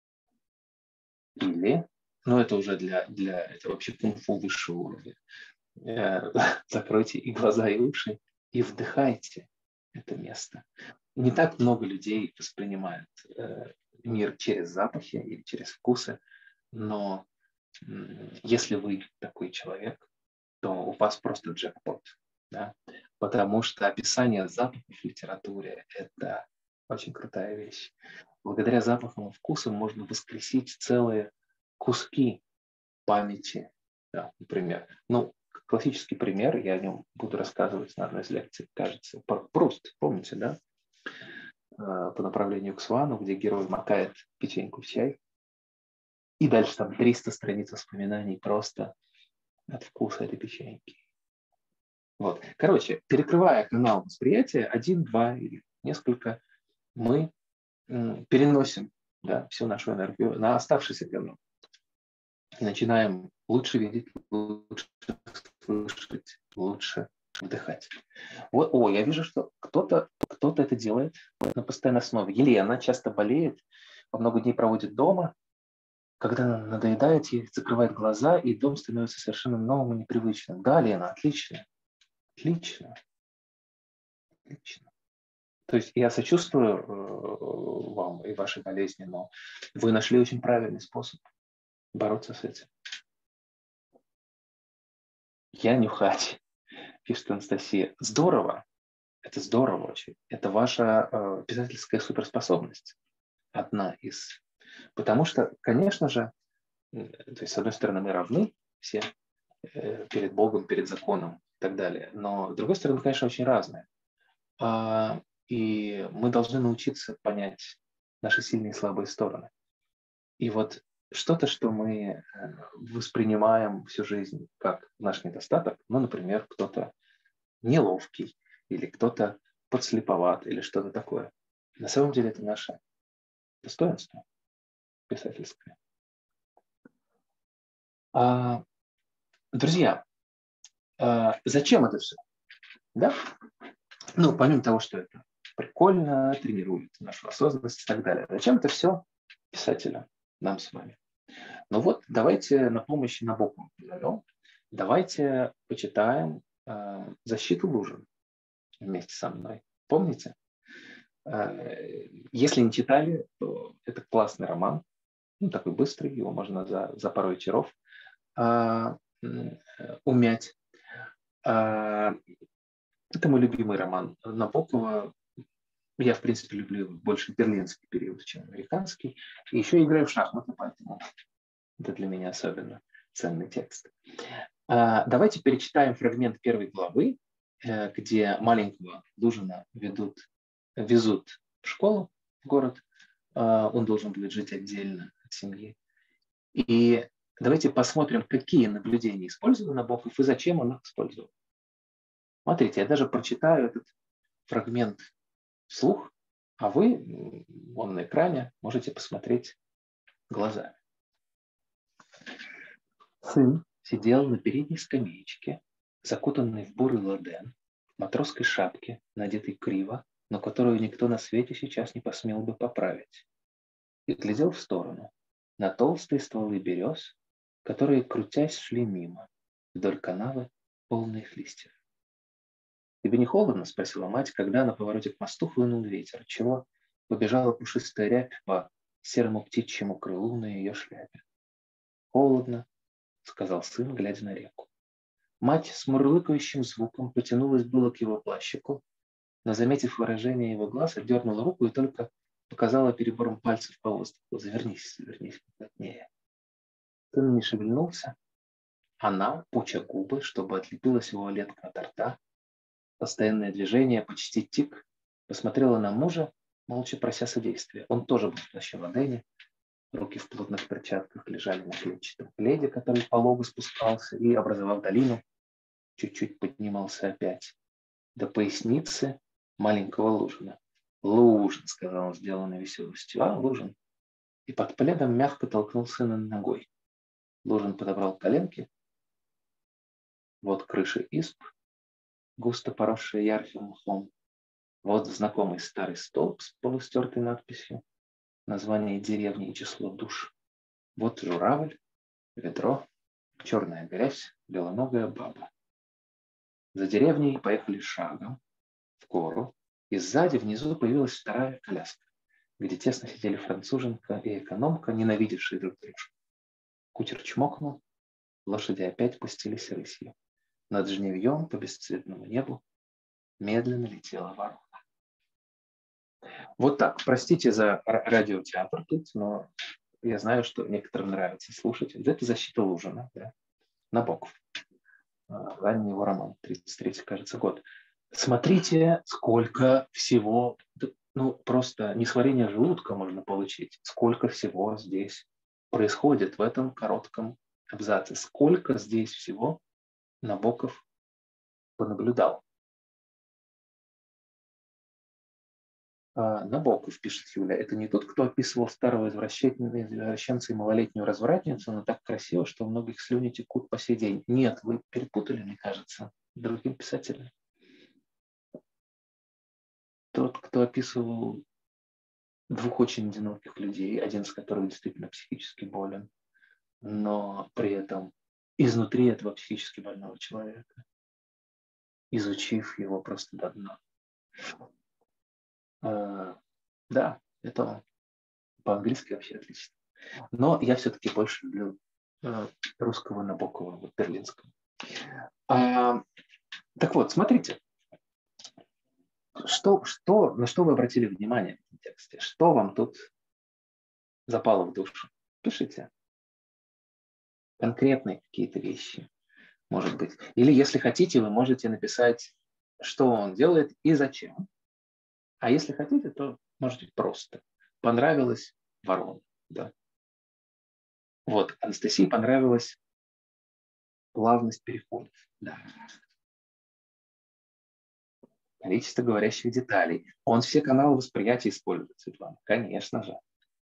Или, ну это уже это вообще кунг-фу высшего уровня, закройте и глаза, и уши, и вдыхайте это место. Не так много людей воспринимают мир через запахи или через вкусы, но если вы такой человек, то у вас просто джекпот. Да? Потому что описание запахов в литературе – это очень крутая вещь. Благодаря запахам и вкусам можно воскресить целые куски памяти. Да, например, классический пример, я о нем буду рассказывать на одной из лекций, кажется, Пруст, помните, да? По направлению к Свану, где герой макает печеньку в чай. И дальше там 300 страниц воспоминаний просто от вкуса этой печеньки. Вот. Короче, перекрывая канал восприятия, 1, 2 или несколько, мы переносим, да, всю нашу энергию на оставшийся канал. И начинаем лучше видеть, лучше слышать, лучше вдыхать. Вот, я вижу, что кто-то это делает на постоянной основе. Елена часто болеет, много дней проводит дома. Когда она надоедает, ей закрывает глаза, и дом становится совершенно новым и непривычным. Да, Лена, отлично. Отлично. Отлично. То есть я сочувствую вам и вашей болезни, но вы нашли очень правильный способ бороться с этим. Я нюхач, пишет Анастасия. Здорово. Это здорово очень. Это ваша писательская суперспособность. Одна из. Потому что, конечно же, то есть, с одной стороны, мы равны все перед Богом, перед законом и так далее. Но, с другой стороны, конечно, очень разные. И мы должны научиться понять наши сильные и слабые стороны. И вот что-то, что мы воспринимаем всю жизнь как наш недостаток, например, кто-то неловкий, или кто-то подслеповат, или что-то такое. На самом деле это наше достоинство писательское. Друзья, зачем это все? Да? Помимо того, что это прикольно, тренирует нашу осознанность и так далее. Зачем это все писателям, нам с вами? Давайте на помощь Набокову позовем. Давайте почитаем «Защиту Лужин» вместе со мной. Помните? Если не читали, то это классный роман. Такой быстрый, его можно за пару вечеров умять. Это мой любимый роман Набокова. Я, в принципе, люблю больше берлинский период, чем американский. И еще играю в шахматы, поэтому это для меня особенно ценный текст. Давайте перечитаем фрагмент первой главы, где маленького Лужина везут в школу, в город. Он должен будет жить отдельно от семьи. И давайте посмотрим, какие наблюдения использовал Набоков и зачем он их использовал. Смотрите, я даже прочитаю этот фрагмент вслух, а вы вон на экране можете посмотреть глазами. Сын сидел на передней скамеечке, закутанный в бурый ладен, в матросской шапке, надетой криво, но которую никто на свете сейчас не посмел бы поправить, и глядел в сторону, на толстые стволы берез, которые, крутясь, шли мимо, вдоль канавы, полные их листьев. «Тебе не холодно?» — спросила мать, когда на повороте к мосту хлынул ветер, чего побежала пушистая рябь по серому птичьему крылу на ее шляпе. «Холодно», — сказал сын, глядя на реку. Мать с мурлыкающим звуком потянулась было к его плащику, но, заметив выражение его глаз, отдернула руку и только показала перебором пальцев по воздуху. «Завернись, завернись плотнее». Сын не шевельнулся. Она, пуча губы, чтобы отлепилась его летка от рта, постоянное движение, почти тик, посмотрела на мужа, молча прося содействия. Он тоже был в плаще ладени, руки в плотных перчатках лежали на клетчатом пледе, который полого спускался и, образовав долину, чуть-чуть поднимался опять до поясницы маленького Лужина. «Лужин», — сказал он, сделанной веселостью. «А, Лужин». И под пледом мягко толкнул сына ногой. Лужин подобрал коленки. Вот крыши изб, густо поросшие ярким мхом. Вот знакомый старый столб с полустертой надписью, название деревни и число душ. Вот журавль, ведро, черная грязь, белоногая баба. За деревней поехали шагом в гору, и сзади внизу появилась вторая коляска, где тесно сидели француженка и экономка, ненавидевшие друг друга. Кучер чмокнул, лошади опять пустились рысью. Над жневьем по бесцветному небу медленно летела ворона. Вот так. Простите за радиотеатр тут, но я знаю, что некоторым нравится слушать. Это «Защита Лужина», да? Набоков. Ранний его роман, 33-й, кажется, год. Смотрите, сколько всего, ну, просто несварение желудка можно получить. Сколько всего здесь происходит в этом коротком абзаце. Сколько здесь всего Набоков понаблюдал. Набоков, пишет Юля, это не тот, кто описывал старого извращенца и малолетнюю развратницу, но так красиво, что у многих слюни текут по сей день. Нет, вы перепутали, мне кажется, другим писателем. Тот, кто описывал двух очень одиноких людей, один из которых действительно психически болен, но при этом изнутри этого психически больного человека, изучив его просто до дна. Да, это он. По-английски вообще отлично. Но я все-таки больше люблю русского Набокова, вот берлинского. Так вот, смотрите, на что вы обратили внимание в этом тексте? Что вам тут запало в душу? Пишите. Конкретные какие-то вещи, может быть. Или, если хотите, вы можете написать, что он делает и зачем. А если хотите, то можете просто. Понравилась ворона. Да. Вот, Анастасии понравилась плавность переходов. Да. Количество говорящих деталей. Он все каналы восприятия использует, Светлана. Конечно же.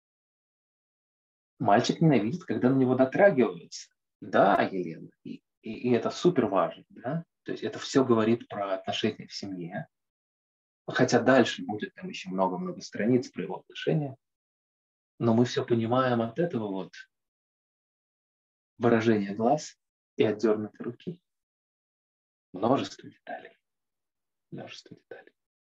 Мальчик ненавидит, когда на него дотрагиваются. Да, Елена. И это супер важно. Да? То есть это все говорит про отношения в семье. Хотя дальше будет там еще много-много страниц про его отношения. Но мы все понимаем от этого вот выражения глаз и отдернутой руки. Множество деталей. Множество деталей.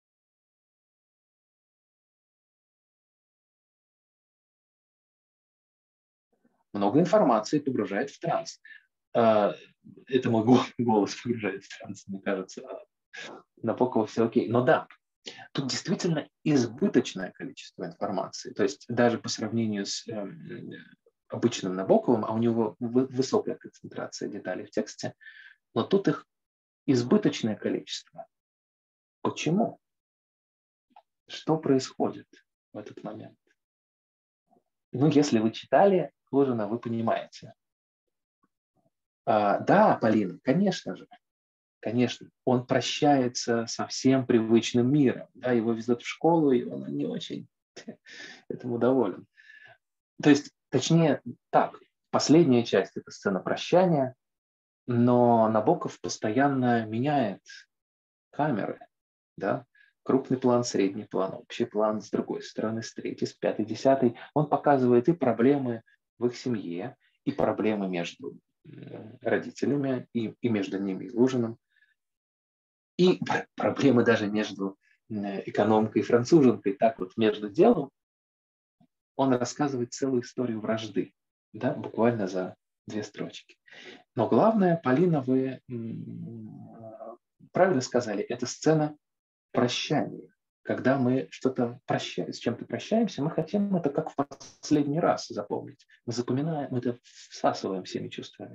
Много информации погружает в транс. Это мой голос погружает в транс, мне кажется. Набокова все окей. Но да, тут действительно избыточное количество информации. То есть даже по сравнению с обычным Набоковым, а у него высокая концентрация деталей в тексте, но тут их избыточное количество. Почему? Что происходит в этот момент? Ну, если вы читали Лужина, вы понимаете. Да, Полина, конечно же. конечно, он прощается со всем привычным миром. Да, его везут в школу, и он не очень этому доволен. То есть, точнее, так, последняя часть – это сцена прощания, но Набоков постоянно меняет камеры, да, крупный план, средний план, общий план с другой стороны, с третьей, с пятой, десятой. Он показывает и проблемы в их семье, и проблемы между родителями, и между ними и Лужиным, и проблемы даже между экономкой и француженкой. Так вот, между делом он рассказывает целую историю вражды, да, буквально за 2 строчки. Но главное, Полина, вы правильно сказали, это сцена прощания. Когда мы что-то с чем-то прощаемся, мы хотим это как в последний раз запомнить. Мы запоминаем, мы это всасываем всеми чувствами.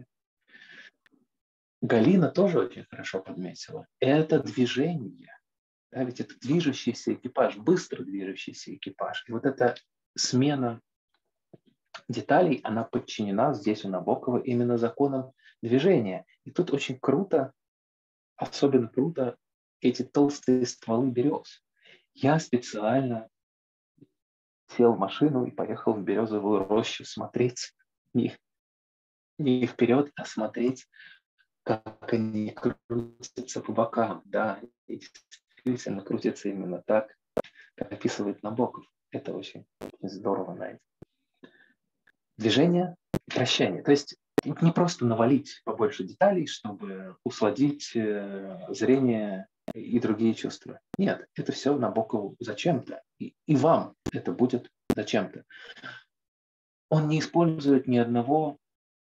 Галина тоже очень хорошо подметила. Это движение. Да, ведь это движущийся экипаж, быстро движущийся экипаж. И вот эта смена деталей, она подчинена здесь у Набокова именно законам движения. И тут очень круто, особенно круто, эти толстые стволы берез. Я специально сел в машину и поехал в березовую рощу смотреть не вперед, а смотреть, как они крутятся по бокам. Да, и действительно крутятся именно так, как описывает Набоков. Это очень, очень здорово, Надя. Движение и прощание. То есть не просто навалить побольше деталей, чтобы усладить зрение и другие чувства. Нет, это все Набокову зачем-то. И вам это будет зачем-то. Он не использует ни одного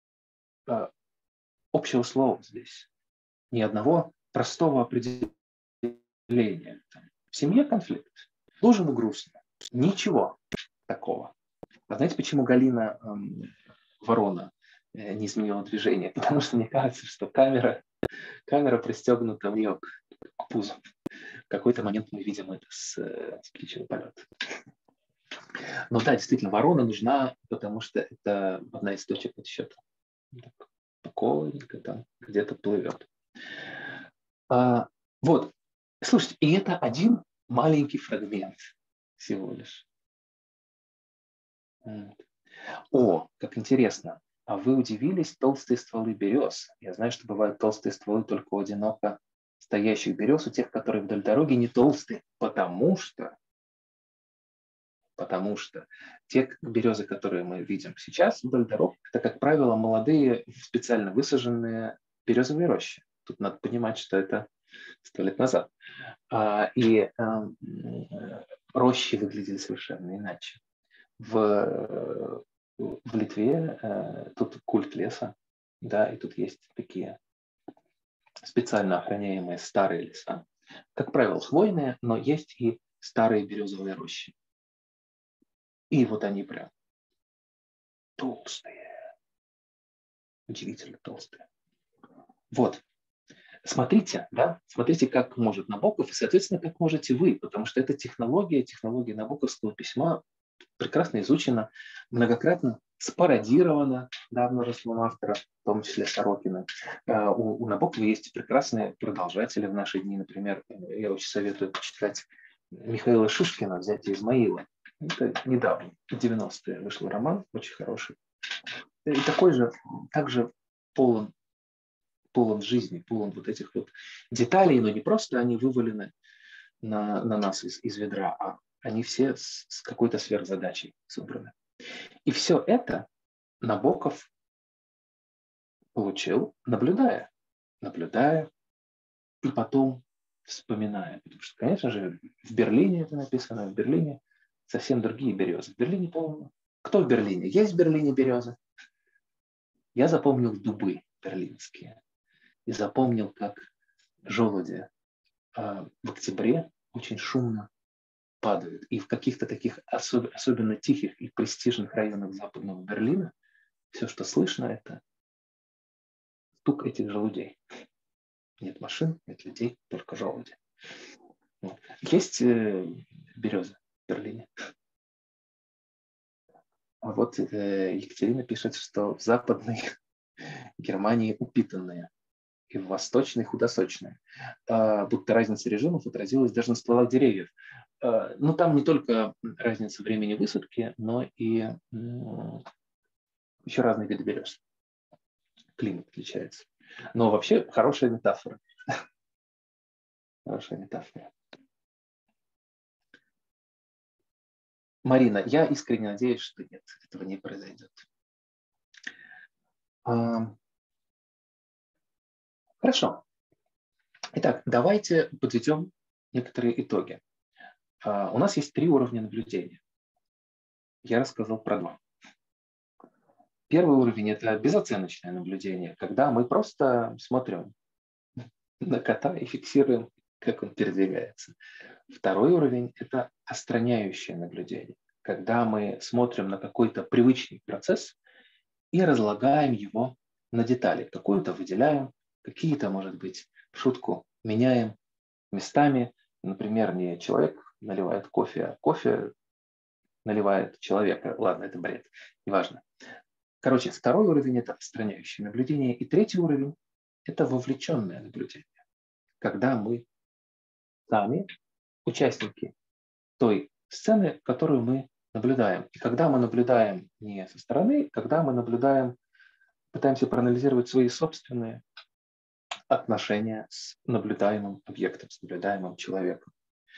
общего слова здесь, ни одного простого определения. В семье конфликт. Лужину грустно. Ничего такого. А знаете, почему Галина Ворона не изменила движение? Потому что мне кажется, что камера пристегнута в нее к пузу. В какой-то момент мы видим это с птичьего полета. Но да, действительно, ворона нужна, потому что это одна из точек отсчета. Спокойненько там где-то плывет. Вот. Слушайте, и это один маленький фрагмент всего лишь. О, как интересно. А вы удивились, толстые стволы берез? Я знаю, что бывают толстые стволы только у одиноко стоящих берез, у тех, которые вдоль дороги не толстые, потому что те березы, которые мы видим сейчас вдоль дорог, это, как правило, молодые, специально высаженные березовые рощи. Тут надо понимать, что это 100 лет назад. И рощи выглядели совершенно иначе. В Литве тут культ леса, да, и тут есть такие специально охраняемые старые леса. Как правило, хвойные, но есть и старые березовые рощи. И вот они прям толстые, удивительно толстые. Вот. Смотрите, да, смотрите, как может Набоков, и, соответственно, как можете вы, потому что эта технология набоковского письма прекрасно изучена, многократно спародирована, да, множеством авторов, в том числе Сорокина. У Набокова есть прекрасные продолжатели в наши дни. Например, я очень советую почитать Михаила Шишкина «Взятие Измаила». Это недавно, в 90-е вышел роман, очень хороший. И такой же, также полон жизни, полон вот этих вот деталей, но не просто они вывалены на нас из ведра, а они все с какой-то сверхзадачей собраны. И все это Набоков получил, наблюдая, и потом вспоминая. Потому что, конечно же, в Берлине это написано, в Берлине совсем другие березы. В Берлине, по-моему, кто в Берлине? Есть в Берлине березы? Я запомнил дубы берлинские. И запомнил, как желуди в октябре очень шумно падают. И в каких-то таких особенно тихих и престижных районах западного Берлина все, что слышно, это стук этих желудей. Нет машин, нет людей, только желуди. Вот. Есть березы в Берлине. А вот Екатерина пишет, что в западной Германии упитанные. и в восточной худосочное. Будто разница режимов отразилась даже на стволах деревьев. Ну, там не только разница времени высадки, но и еще разные виды берез. Климат отличается. Но вообще хорошая метафора. Хорошая метафора. Марина, я искренне надеюсь, что нет, этого не произойдет. Хорошо. Итак, давайте подведем некоторые итоги. У нас есть 3 уровня наблюдения. Я рассказал про 2. Первый уровень – это безоценочное наблюдение, когда мы просто смотрим на кота и фиксируем, как он передвигается. Второй уровень – это отстраняющее наблюдение, когда мы смотрим на какой-то привычный процесс и разлагаем его на детали. Какую-то выделяем, какие-то, может быть, в шутку меняем местами. Например, не человек наливает кофе, а кофе наливает человека. Ладно, это бред, неважно. Короче, второй уровень – это отстраняющее наблюдение. И третий уровень – это вовлеченное наблюдение, когда мы сами участники той сцены, которую мы наблюдаем. И когда мы наблюдаем не со стороны, когда мы наблюдаем, пытаемся проанализировать свои собственные отношения с наблюдаемым объектом, с наблюдаемым человеком.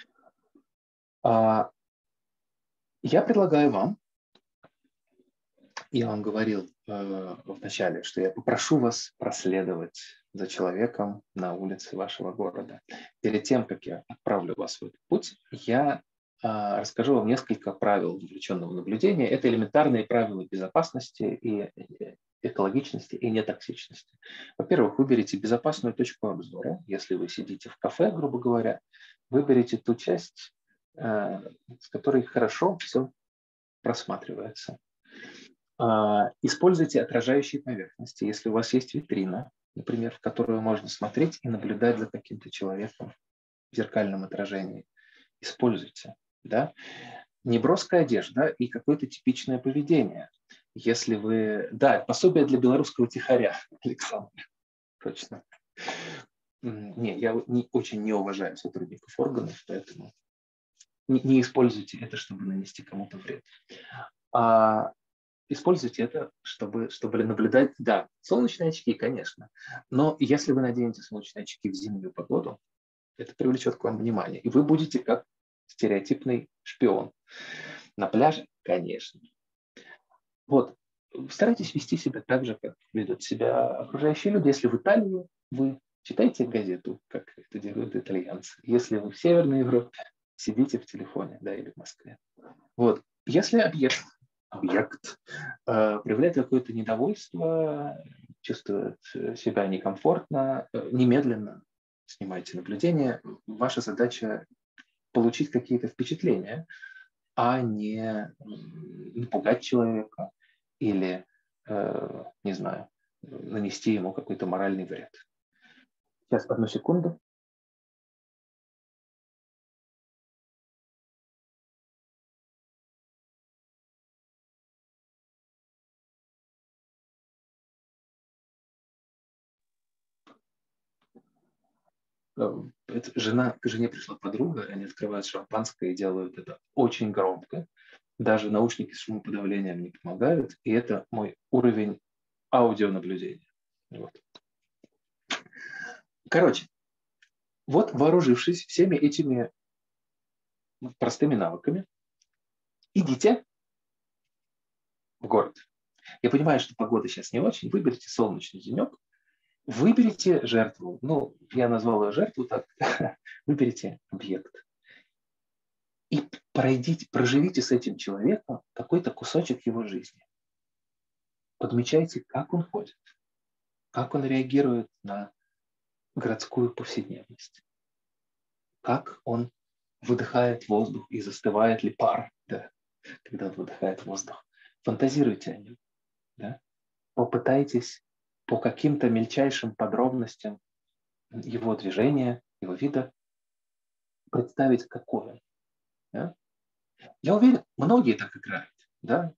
Я предлагаю вам, я вам говорил в начале, что я попрошу вас проследовать за человеком на улице вашего города. Перед тем, как я отправлю вас в этот путь, я расскажу вам несколько правил вовлеченного наблюдения. Это элементарные правила безопасности и экологичности и нетоксичности. Во-первых, выберите безопасную точку обзора. Если вы сидите в кафе, грубо говоря, выберите ту часть, с которой хорошо все просматривается. Используйте отражающие поверхности. Если у вас есть витрина, например, в которую можно смотреть и наблюдать за каким-то человеком в зеркальном отражении, используйте. Да? Неброская одежда и какое-то типичное поведение. Если вы... Да, пособие для белорусского тихаря, Александр. Точно. Я очень не уважаю сотрудников органов, поэтому не используйте это, чтобы нанести кому-то вред. Используйте это, чтобы наблюдать. Да, солнечные очки, конечно. Но если вы наденете солнечные очки в зимнюю погоду, это привлечет к вам внимание. И вы будете как стереотипный шпион. На пляже, конечно. Вот. Старайтесь вести себя так же, как ведут себя окружающие люди. Если в Италии, вы читайте газету, как это делают итальянцы. Если вы в Северной Европе, сидите в телефоне, да, или в Москве. Вот. Если объект проявляет какое-то недовольство, чувствует себя некомфортно, немедленно снимайте наблюдение. Ваша задача получить какие-то впечатления, а не напугать человека или, не знаю, нанести ему какой-то моральный вред. Сейчас, одну секунду. К жене пришла подруга, они открывают шампанское и делают это очень громко. Даже наушники с шумоподавлением не помогают. И это мой уровень аудионаблюдения. Вот. Короче, вот вооружившись всеми этими простыми навыками, идите в город. Я понимаю, что погода сейчас не очень. Выберите солнечный денек. Выберите жертву. Ну, я назвал ее жертву так. Выберите объект. И проживите с этим человеком какой-то кусочек его жизни. Подмечайте, как он ходит, как он реагирует на городскую повседневность, как он выдыхает воздух и застывает ли пар, да, когда он выдыхает воздух. Фантазируйте о нем. Да? Попытайтесь по каким-то мельчайшим подробностям его движения, его вида представить, какой он. Да? Я уверен, многие так играют, да?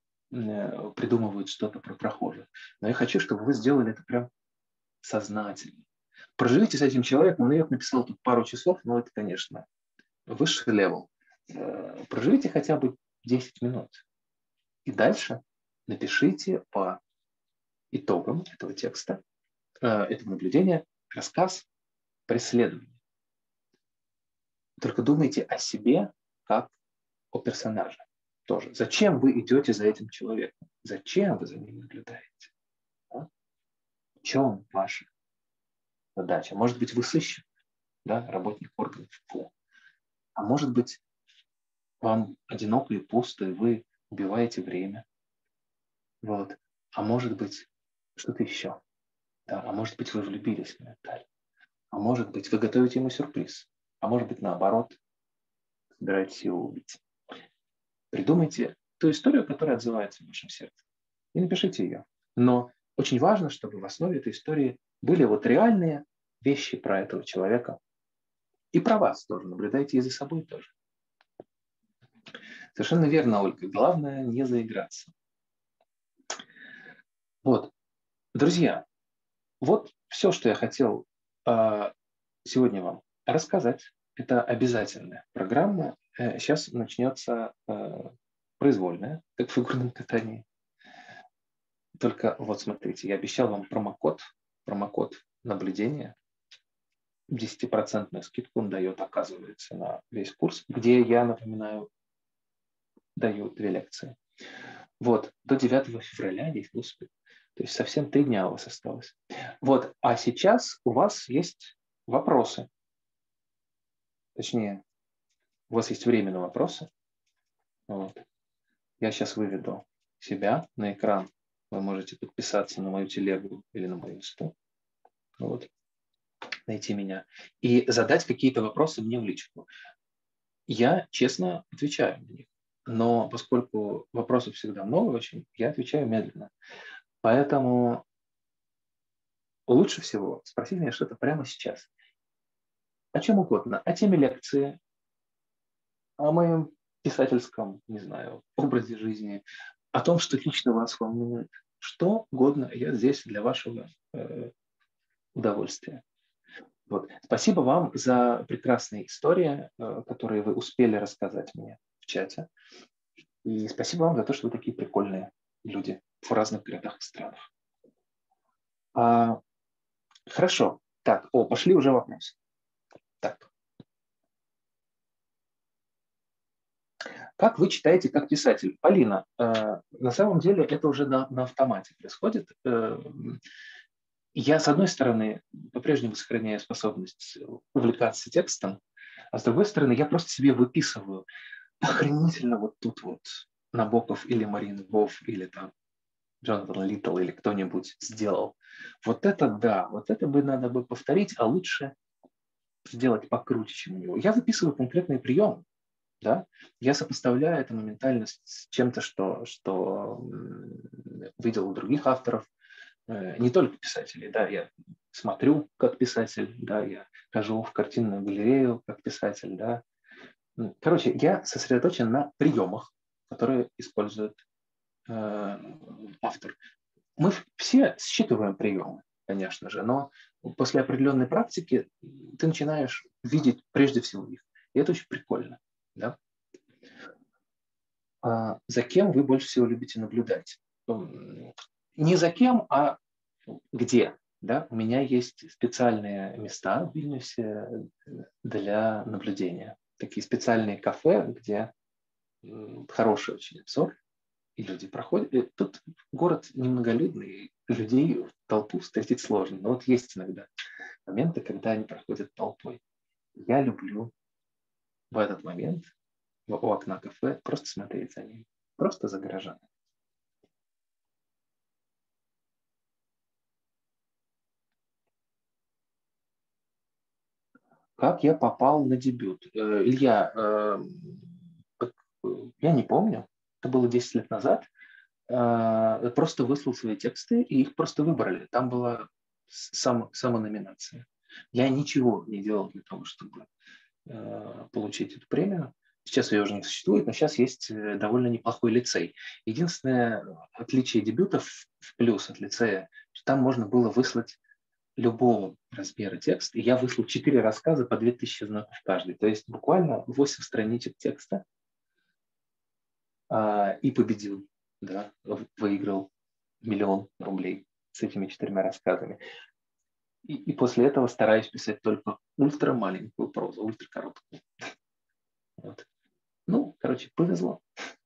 Придумывают что-то про прохожих. Но я хочу, чтобы вы сделали это прям сознательно. Проживите с этим человеком, ну, я написал тут пару часов, но это, конечно, высший левел. Проживите хотя бы 10 минут. И дальше напишите по итогам этого текста, этого наблюдения, рассказ преследования. Только думайте о себе как о персонаже тоже. Зачем вы идете за этим человеком? Зачем вы за ним наблюдаете? Да? В чем ваша задача? Может быть, вы сыщик, да, работник органов ФО. А может быть, вам одиноко и пусто, и вы убиваете время. Вот. А может быть, что-то еще. Да? А может быть, вы влюбились в Наталью. А может быть, вы готовите ему сюрприз. А может быть, наоборот, собираетесь его убить. Придумайте ту историю, которая отзывается в вашем сердце. И напишите ее. Но очень важно, чтобы в основе этой истории были вот реальные вещи про этого человека. И про вас тоже. Наблюдайте и за собой тоже. Совершенно верно, Ольга. Главное не заиграться. Вот. Друзья, вот все, что я хотел сегодня вам рассказать. Это обязательная программа. Сейчас начнется произвольная, как в фигурном катании. Только вот смотрите, я обещал вам промокод наблюдения. 10% скидку он дает, оказывается, на весь курс, где я, напоминаю, даю 2 лекции. Вот, до 9 февраля есть успех. То есть совсем 3 дня у вас осталось. Вот, а сейчас у вас есть вопросы. Точнее, у вас есть время на вопросы. Вот. Я сейчас выведу себя на экран. Вы можете подписаться на мою телегу или на мою инсту. Вот. Найти меня. И задать какие-то вопросы мне в личку. Я честно отвечаю на них. Но поскольку вопросов всегда много очень, я отвечаю медленно. Поэтому лучше всего спросить меня что-то прямо сейчас. О чем угодно. О теме лекции, о моем писательском, не знаю, образе жизни, о том, что лично вас волнует. Что угодно, я здесь для вашего удовольствия. Вот. Спасибо вам за прекрасные истории, которые вы успели рассказать мне в чате. И спасибо вам за то, что вы такие прикольные люди в разных городах и странах. Хорошо. Так, пошли уже вопросы. Так. Как вы читаете как писатель? Полина, на самом деле это уже на автомате происходит. Я, с одной стороны, по-прежнему сохраняю способность увлекаться текстом, а с другой стороны, я просто себе выписываю охренительно вот тут вот Набоков или Марина Вов или там Джонатан Литтл или кто-нибудь сделал. Вот это да, вот это бы надо бы повторить, а лучше сделать покруче, чем у него. Я выписываю конкретные приемы. Да? Я сопоставляю это моментально с чем-то, что видел у других авторов, не только писателей. Да? Я смотрю как писатель, да? Я хожу в картинную галерею как писатель. Да? Короче, я сосредоточен на приемах, которые использует автор. Мы все считываем приемы, конечно же, но после определенной практики ты начинаешь видеть прежде всего их. И это очень прикольно. Да? За кем вы больше всего любите наблюдать? Не за кем, а где. Да? У меня есть специальные места в Вильнюсе для наблюдения. Такие специальные кафе, где хороший очень обзор, и люди проходят. И тут город немноголюдный, людей в толпу встретить сложно. Но вот есть иногда моменты, когда они проходят толпой. Я люблю в этот момент у окна кафе просто смотреть за ним. Просто за горожанами. Как я попал на дебют? Илья, я не помню. Это было 10 лет назад. Просто выслал свои тексты, и их просто выбрали. Там была самономинация. Я ничего не делал для того, чтобы получить эту премию. Сейчас ее уже не существует, но сейчас есть довольно неплохой лицей. Единственное отличие дебютов в плюс от лицея, что там можно было выслать любого размера текст, и я выслал 4 рассказа по 2000 знаков каждый. То есть буквально 8 страничек текста и победил, да, выиграл 1 000 000 рублей с этими 4 рассказами. И после этого стараюсь писать только ультра маленькую прозу, ультра короткую. Вот. Ну, короче, повезло.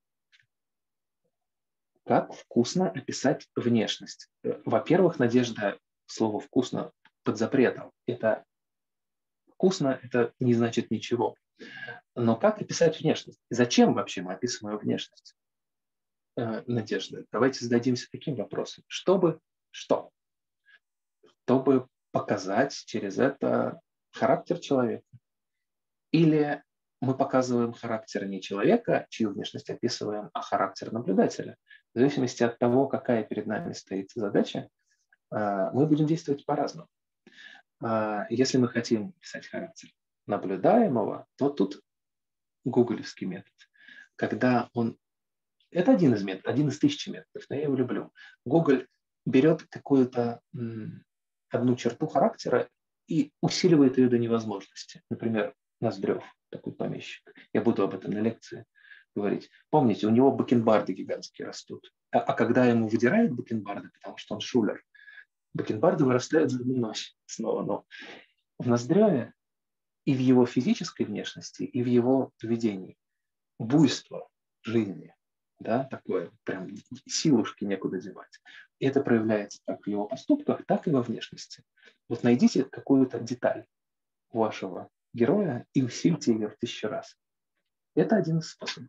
Как вкусно описать внешность? Во-первых, Надежда, слово «вкусно» под запретом. Это вкусно, это не значит ничего. Но как описать внешность? Зачем вообще мы описываем внешность? Надежда, давайте зададимся таким вопросом. Чтобы что? Чтобы показать через это характер человека? Или мы показываем характер не человека, чью внешность описываем, а характер наблюдателя? В зависимости от того, какая перед нами стоит задача, мы будем действовать по-разному. Если мы хотим писать характер наблюдаемого, то тут гоголевский метод. Когда он... Это один из методов, один из 1000 методов, но я его люблю. Гоголь берет какую-то одну черту характера и усиливает ее до невозможности. Например, Ноздрев, такой помещик. Я буду об этом на лекции говорить. Помните, у него бакенбарды гигантские растут. А когда ему выдирают бакенбарды, потому что он шулер, бакенбарды вырастают за одну ночь снова. Но в Ноздреве и в его физической внешности, и в его поведении буйство жизни, да, такое прям силушки некуда девать. И это проявляется как в его поступках, так и во внешности. Вот найдите какую-то деталь вашего героя и усильте ее в 1000 раз. Это один из способов.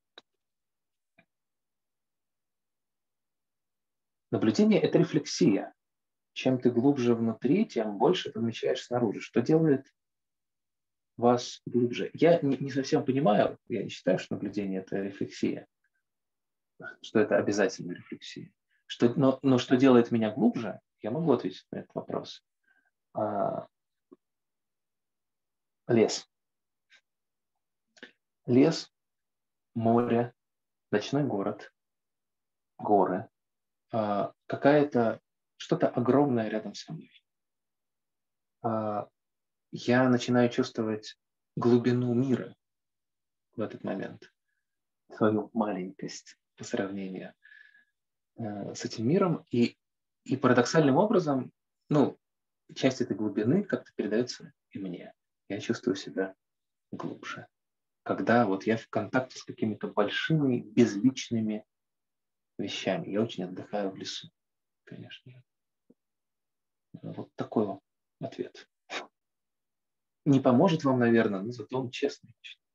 Наблюдение – это рефлексия. Чем ты глубже внутри, тем больше ты замечаешь снаружи. Что делает вас глубже? Я не совсем понимаю, я не считаю, что наблюдение – это рефлексия, что это обязательно рефлексия. Но что делает меня глубже, я могу ответить на этот вопрос. Лес. Лес, море, ночной город, горы. Какая-то что-то огромное рядом со мной. Я начинаю чувствовать глубину мира в этот момент, свою маленькость по сравнению с этим миром. И парадоксальным образом, часть этой глубины как-то передается и мне. Я чувствую себя глубже. Когда вот я в контакте с какими-то большими, безличными вещами. Я очень отдыхаю в лесу, конечно же. Вот такой вот ответ. Не поможет вам, наверное, но зато он честный.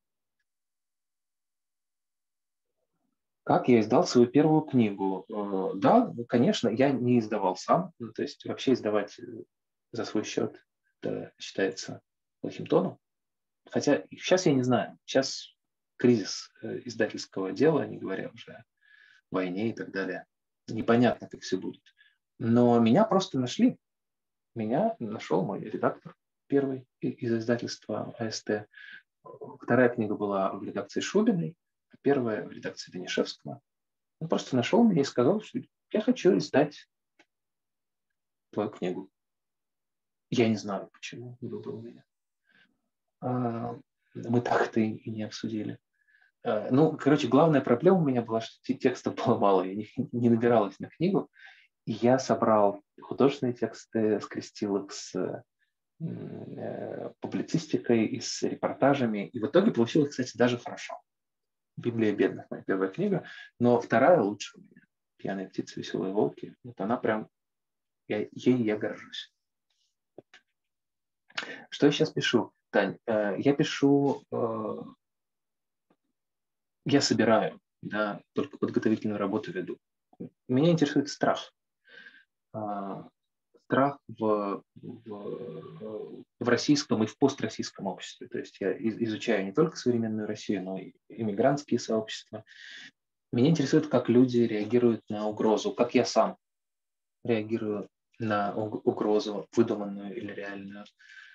Как я издал свою первую книгу? Да, конечно, я не издавал сам. То есть вообще издавать за свой счет считается плохим тоном. Хотя сейчас я не знаю. Сейчас кризис издательского дела, не говоря уже о войне и так далее. Непонятно, как все будет. Но меня просто нашли. Меня нашел мой редактор первый из издательства АСТ. Вторая книга была в редакции Шубиной, а первая в редакции Данишевского. Он просто нашел меня и сказал, что я хочу издать твою книгу. Я не знаю, почему он выбрал меня. Мы так это и не обсудили. Главная проблема у меня была, что текстов было мало, я не набиралась на книгу. И я собрал художественные тексты, скрестил их с публицистикой и с репортажами. И в итоге получилось, кстати, даже хорошо. «Библия бедных» моя первая книга, но вторая лучше у меня. «Пьяные птицы, веселые волки». Вот она прям, ей я горжусь. Что я сейчас пишу, Тань? Я пишу, я собираю, да, только подготовительную работу веду. Меня интересует страх. Страх в российском и в построссийском обществе. То есть я изучаю не только современную Россию, но и иммигрантские сообщества. Меня интересует, как люди реагируют на угрозу, как я сам реагирую на угрозу, выдуманную или реальную.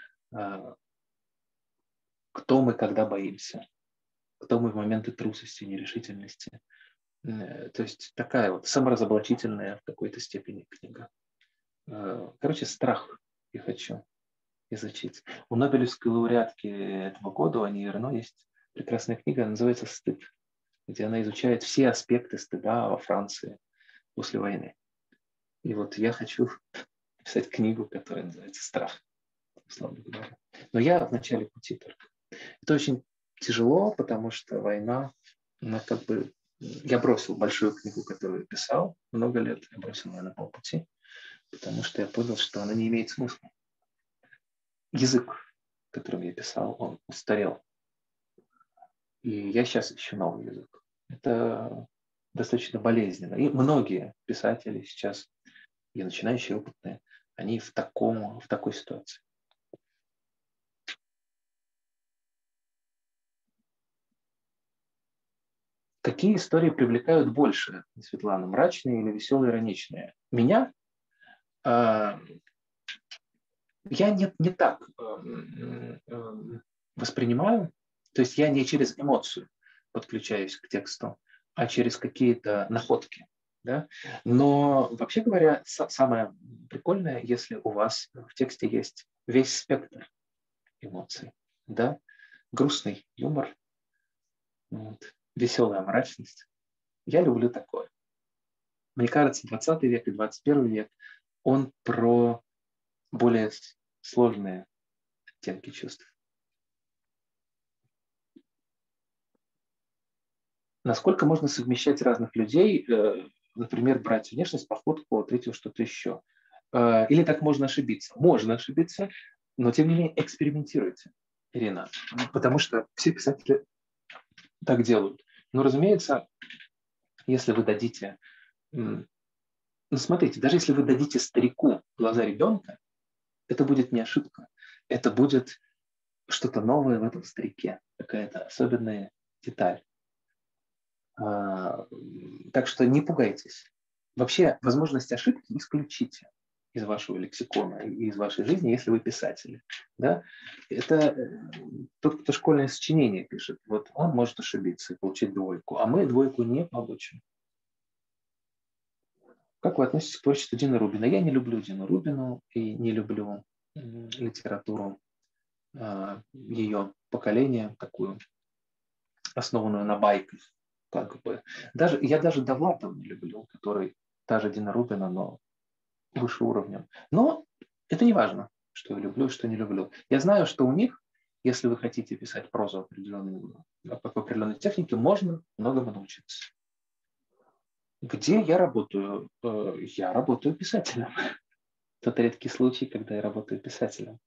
Кто мы, когда боимся? Кто мы в моменты трусости, нерешительности? То есть такая вот саморазоблачительная в какой-то степени книга. Короче, страх я хочу изучить. У Нобелевской лауреатки этого года, у Ани Эрно, есть прекрасная книга, называется «Стыд», где она изучает все аспекты стыда во Франции после войны. И вот я хочу писать книгу, которая называется «Страх», условно говоря. Но я в начале пути только. Это очень тяжело, потому что война, она как бы... Я бросил большую книгу, которую я писал много лет, я бросил ее на полпути, потому что я понял, что она не имеет смысла. Язык, которым я писал, он устарел. И я сейчас ищу новый язык. Это достаточно болезненно. И многие писатели сейчас, и начинающие, и опытные, они в такой ситуации. Какие истории привлекают больше, Светлана, мрачные или веселые, ироничные? Меня я не так воспринимаю, то есть я не через эмоцию подключаюсь к тексту, а через какие-то находки. Да? Но вообще говоря, самое прикольное, если у вас в тексте есть весь спектр эмоций. Да? Грустный юмор, вот, веселая мрачность. Я люблю такое. Мне кажется, 20 век и 21 век, он про более сложные оттенки чувств. Насколько можно совмещать разных людей, например, брать внешность, походку, третьего что-то еще? Или так можно ошибиться? Можно ошибиться, но тем не менее экспериментируйте, Ирина, потому что все писатели так делают. Но, разумеется, если вы дадите... Ну, смотрите, даже если вы дадите старику глаза ребенка, это будет не ошибка, это будет что-то новое в этом старике, какая-то особенная деталь. Так что не пугайтесь. Вообще возможность ошибки исключите из вашего лексикона и из вашей жизни, если вы писатель. Да? Это тот, кто школьное сочинение пишет. Вот он может ошибиться и получить двойку, а мы двойку не получим. Как вы относитесь к творчеству Дины Рубина? Я не люблю Дину Рубину и не люблю литературу ее поколения, такую, основанную на байках. Как бы. Я даже Довлатова не люблю, который та же Дина Рубина, но выше уровнем. Но это не важно, что я люблю и что не люблю. Я знаю, что у них, если вы хотите писать прозу по определенной технике, можно многому научиться. Где я работаю? Я работаю писателем. Тот редкий случай, когда я работаю писателем.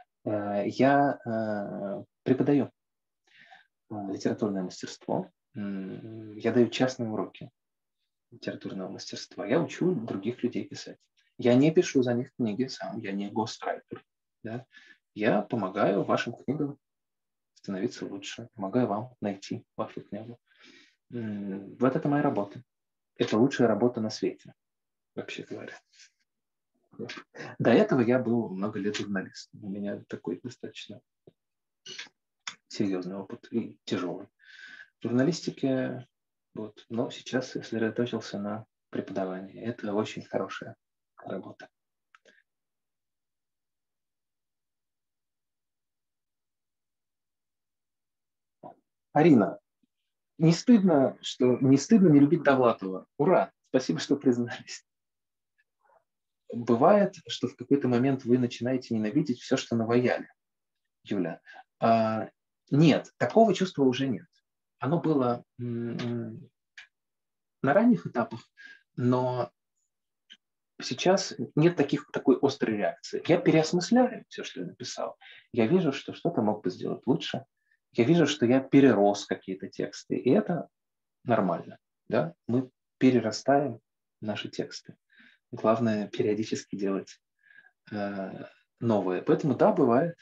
Я преподаю литературное мастерство. Я даю частные уроки литературного мастерства. Я учу других людей писать. Я не пишу за них книги сам, я не гострайтер. Да? Я помогаю вашим книгам становиться лучше, помогаю вам найти вашу книгу. Вот это моя работа. Это лучшая работа на свете, вообще говоря. До этого я был много лет журналистом. У меня такой достаточно серьезный опыт и тяжелый. В журналистике, вот, но сейчас я сосредоточился на преподавании. Это очень хорошая работа. Арина, не стыдно не любить Довлатова. Ура! Спасибо, что признались. Бывает, что в какой-то момент вы начинаете ненавидеть все, что наваяли, Юля. Нет, такого чувства уже нет. Оно было на ранних этапах, но сейчас нет такой острой реакции. Я переосмысляю все, что я написал. Я вижу, что что-то мог бы сделать лучше. Я вижу, что я перерос какие-то тексты. И это нормально. Да? Мы перерастаем наши тексты. Главное периодически делать новые. Поэтому да, бывает.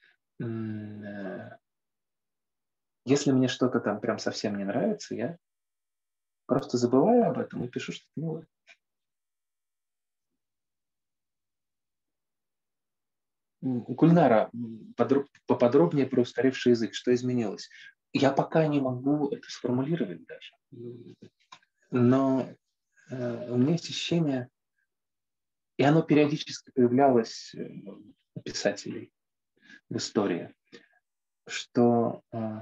Если мне что-то там прям совсем не нравится, я просто забываю об этом и пишу что-то новое. Гульнара, поподробнее про устаревший язык. Что изменилось? Я пока не могу это сформулировать даже. Но у меня есть ощущение, И оно периодически появлялось у писателей в истории, что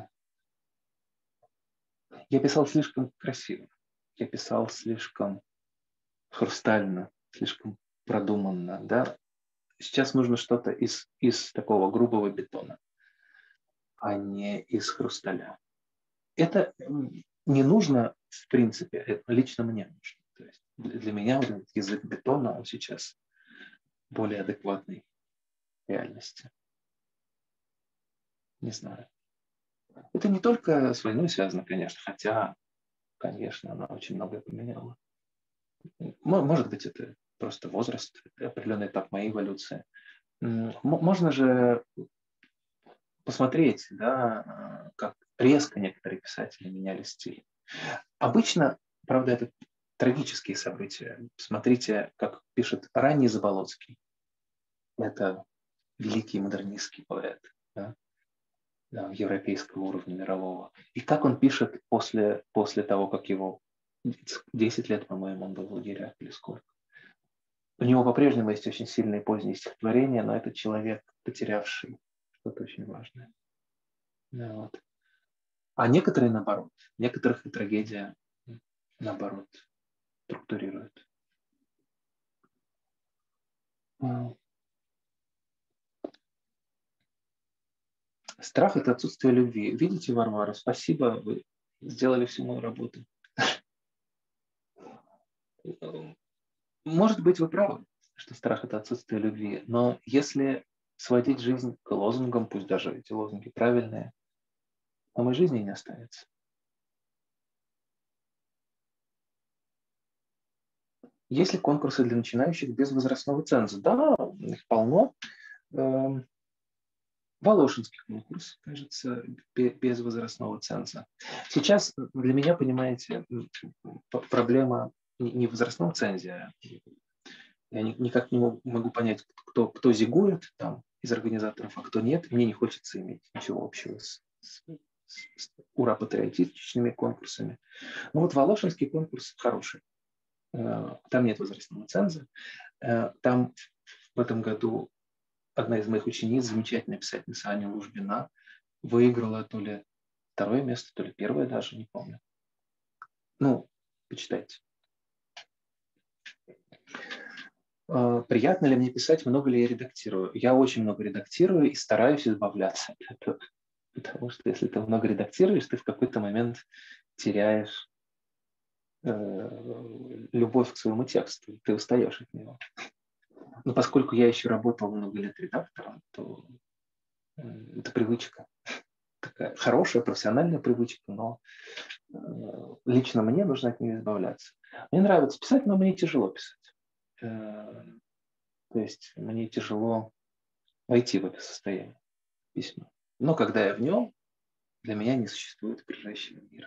я писал слишком красиво, я писал слишком хрустально, слишком продуманно. Да? Сейчас нужно что-то из такого грубого бетона, а не из хрусталя. Это не нужно, в принципе, это лично мне нужно. То есть для меня вот этот язык бетона, он сейчас более адекватный реальности. Не знаю. Это не только с войной связано, конечно, хотя, конечно, она очень многое поменяла. Может быть, это просто возраст, определенный этап моей эволюции. Можно же посмотреть, да, как резко некоторые писатели меняли стиль. Обычно, правда, это трагические события. Смотрите, как пишет ранний Заболоцкий. Это великий модернистский поэт, да, европейского уровня, мирового. И как он пишет после того, как его 10 лет, по-моему, он был в лагерях или сколько. У него по-прежнему есть очень сильные поздние стихотворения, но это человек, потерявший что-то очень важное. Да, вот. А некоторые, наоборот, некоторых и трагедия, наоборот, структурирует. Страх – это отсутствие любви. Видите, Варвара, спасибо, вы сделали всю мою работу. Может быть, вы правы, что страх – это отсутствие любви, но если сводить жизнь к лозунгам, пусть даже эти лозунги правильные, самой жизни не останется. Есть ли конкурсы для начинающих без возрастного ценза? Да, их полно. Волошинский конкурс, кажется, без возрастного ценза. Сейчас для меня, понимаете, проблема не в возрастном цензе. Я никак не могу понять, кто зигует там из организаторов, а кто нет. Мне не хочется иметь ничего общего с ура-патриотичными конкурсами. Но вот Волошинский конкурс хороший. Там нет возрастного ценза. Там в этом году одна из моих учениц, замечательная писательница Аня Лужбина, выиграла то ли второе место, то ли первое даже, не помню. Ну, почитайте. Приятно ли мне писать, много ли я редактирую? Я очень много редактирую и стараюсь избавляться от этого. Потому что если ты много редактируешь, ты в какой-то момент теряешь любовь к своему тексту, ты устаешь от него. Но поскольку я еще работал много лет редактором, то это привычка. Такая хорошая, профессиональная привычка, но лично мне нужно от нее избавляться. Мне нравится писать, но мне тяжело писать. То есть мне тяжело войти в это состояние письма. Но когда я в нем, для меня не существует окружающего мира.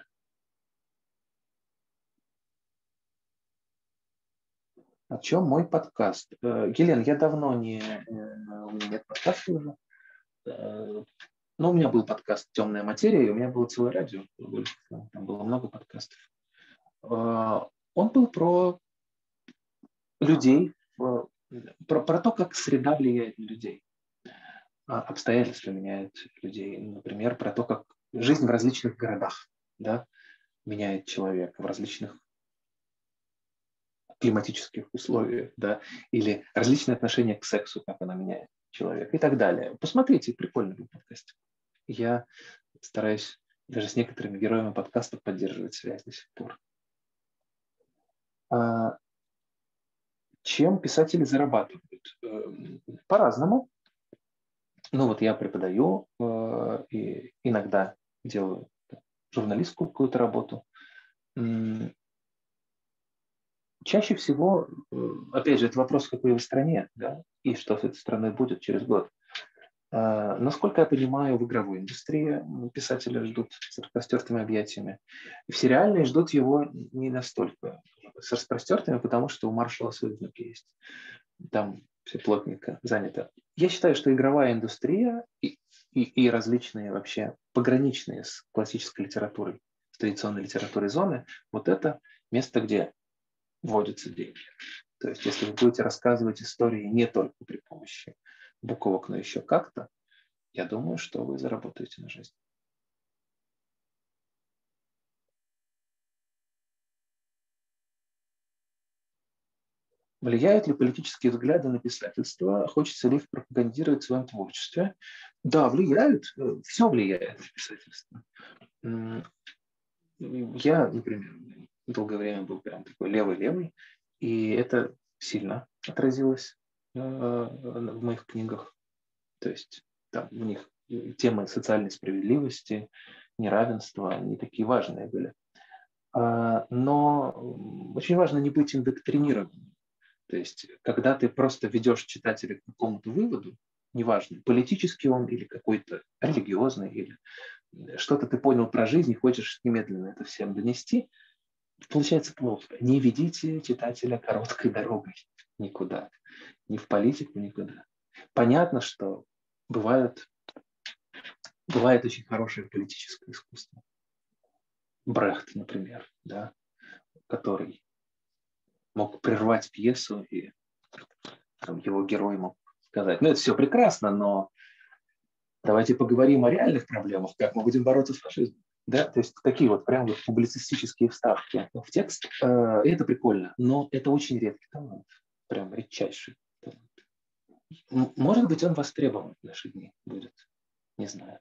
О чем мой подкаст? Елена, я давно у меня нет подкаста уже. Но у меня был подкаст «Темная материя», и у меня было целое радио. Там было много подкастов. Он был про людей, про то, как среда влияет на людей. Обстоятельства меняют людей. Например, про то, как жизнь в различных городах, да, меняет человека, в различных климатических условиях, да, или различные отношения к сексу, как она меняет человека и так далее. Посмотрите, прикольный был подкаст. Я стараюсь даже с некоторыми героями подкаста поддерживать связь до сих пор. Чем писатели зарабатывают? По-разному. Ну вот я преподаю и иногда делаю журналистскую какую-то работу. Чаще всего, опять же, это вопрос, в какой вы стране, да, и что с этой страной будет через год. Насколько я понимаю, в игровой индустрии писатели ждут с распростертыми объятиями. В сериальной ждут его не настолько с распростертыми, потому что у Маршала свои внуки есть. Там все плотненько занято. Я считаю, что игровая индустрия и различные вообще пограничные с классической литературой, с традиционной литературой зоны, вот это место, где вводятся деньги. То есть, если вы будете рассказывать истории не только при помощи буквок, но еще как-то, я думаю, что вы заработаете на жизнь. Влияют ли политические взгляды на писательство? Хочется ли их пропагандировать в своем творчестве? Да, влияют. Все влияет на писательство. Я, например, долгое время был прям такой левый-левый, и это сильно отразилось в моих книгах. То есть там у них темы социальной справедливости, неравенства, они такие важные были. Но очень важно не быть индоктринированным. То есть, когда ты просто ведешь читателя к какому-то выводу, неважно, политический он или какой-то религиозный, или что-то ты понял про жизнь и хочешь немедленно это всем донести, получается плохо. Не ведите читателя короткой дорогой никуда, ни в политику, никуда. Понятно, что бывает очень хорошее политическое искусство. Брехт, например, да, который мог прервать пьесу, и там, его герой мог сказать, ну это все прекрасно, но давайте поговорим о реальных проблемах, как мы будем бороться с фашизмом. Да, то есть такие вот прям вот публицистические вставки в текст. Это прикольно, но это очень редкий талант, прям редчайший талант. Может быть, он востребован в наши дни будет, не знаю.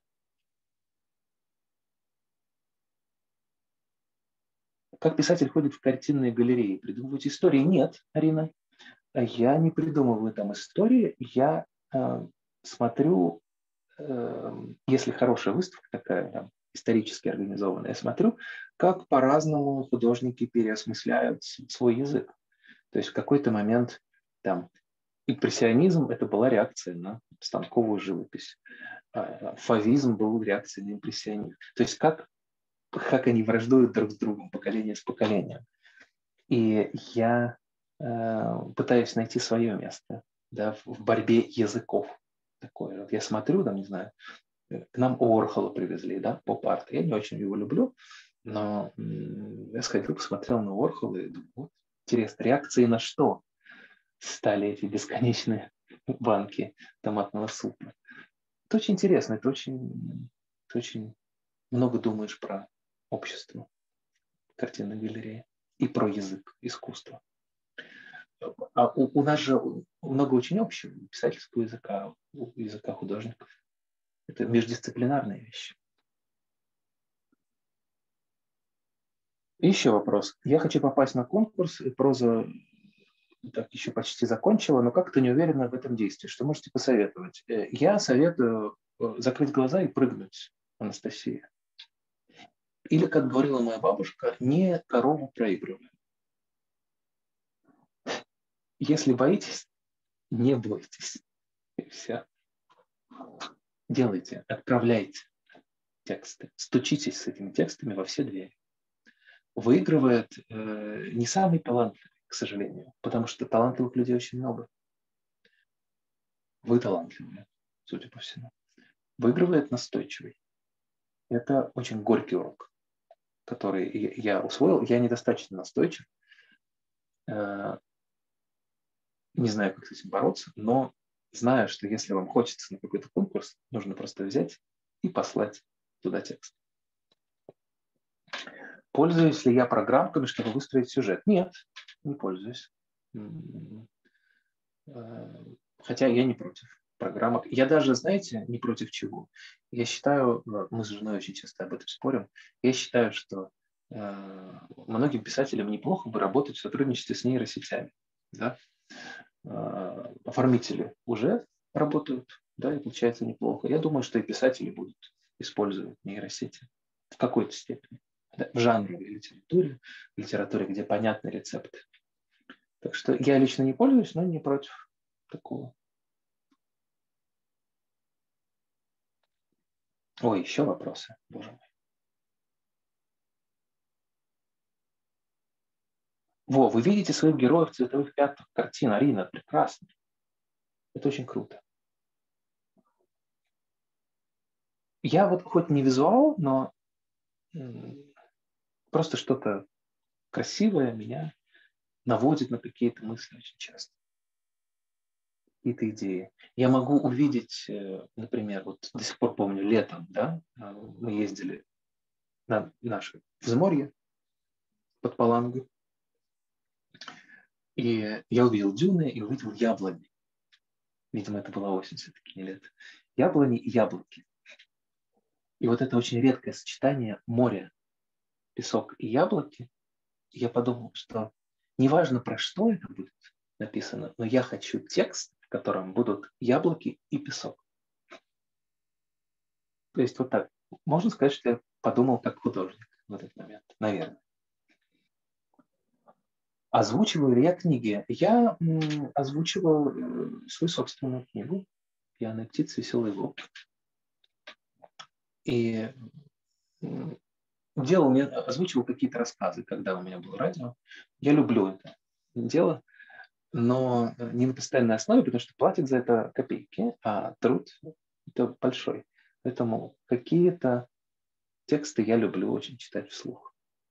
Как писатель ходит в картинные галереи, придумывать истории? Нет, Арина, я не придумываю там истории, я смотрю, если хорошая выставка такая, там, исторически организованная, я смотрю, как по-разному художники переосмысляют свой язык. То есть в какой-то момент там импрессионизм – это была реакция на станковую живопись. Фавизм был реакцией на импрессионизм. То есть как они враждуют друг с другом, поколение с поколением. И я пытаюсь найти свое место, да, в борьбе языков. Такое. Вот я смотрю, там, не знаю, к нам Уорхола привезли, да, поп-арт. Я не очень его люблю, но я сходил, посмотрел на Уорхола и думаю, вот, интересно, реакции на что стали эти бесконечные банки томатного супа. Это очень интересно, ты очень много думаешь про общество картинной галереи и про язык, искусство. А у нас же много очень общего писательского языка, языка художников. Это междисциплинарная вещь. И еще вопрос. Я хочу попасть на конкурс, и проза так еще почти закончила, но как-то не уверена в этом действии. Что можете посоветовать? Я советую закрыть глаза и прыгнуть, Анастасия. Или, как говорила моя бабушка, не корову проигрываем. Если боитесь, не бойтесь. И все. Делайте, отправляйте тексты. Стучитесь с этими текстами во все двери. Выигрывает не самый талантливый, к сожалению, потому что талантливых людей очень много. Вы талантливые, судя по всему. Выигрывает настойчивый. Это очень горький урок, который я усвоил. Я недостаточно настойчив. Не знаю, как с этим бороться, но знаю, что если вам хочется на какой-то конкурс, нужно просто взять и послать туда текст. Пользуюсь ли я программками, чтобы выстроить сюжет? Нет, не пользуюсь. Хотя я не против программок. Я даже, знаете, не против чего. Я считаю, мы с женой очень часто об этом спорим, я считаю, что многим писателям неплохо бы работать в сотрудничестве с нейросетями. Да? Оформители уже работают, да, и получается неплохо. Я думаю, что и писатели будут использовать нейросети в какой-то степени. Да, в жанровой литературе, где понятны рецепты. Так что я лично не пользуюсь, но не против такого. Ой, еще вопросы, боже мой. Во, вы видите своих героев в цветовых пятнах картин, Арина, прекрасно. Это очень круто. Я вот хоть не визуал, но просто что-то красивое меня наводит на какие-то мысли очень часто, какие-то идеи. Я могу увидеть, например, вот до сих пор помню, летом, да, мы ездили на наше взморье под Палангу, и я увидел дюны и увидел яблони. Видимо, это была осень все-таки, не лето. Яблони и яблоки. И вот это очень редкое сочетание моря, песок и яблоки. Я подумал, что неважно, про что это будет написано, но я хочу текст, в котором будут яблоки и песок. То есть вот так. Можно сказать, что я подумал как художник в этот момент, наверное. Озвучиваю ли я книги? Я озвучивал свою собственную книгу «Пьяная птица, веселый волк». И озвучивал какие-то рассказы, когда у меня было радио. Я люблю это дело, но не на постоянной основе, потому что платят за это копейки, а труд это большой. Поэтому какие-то тексты я люблю очень читать вслух.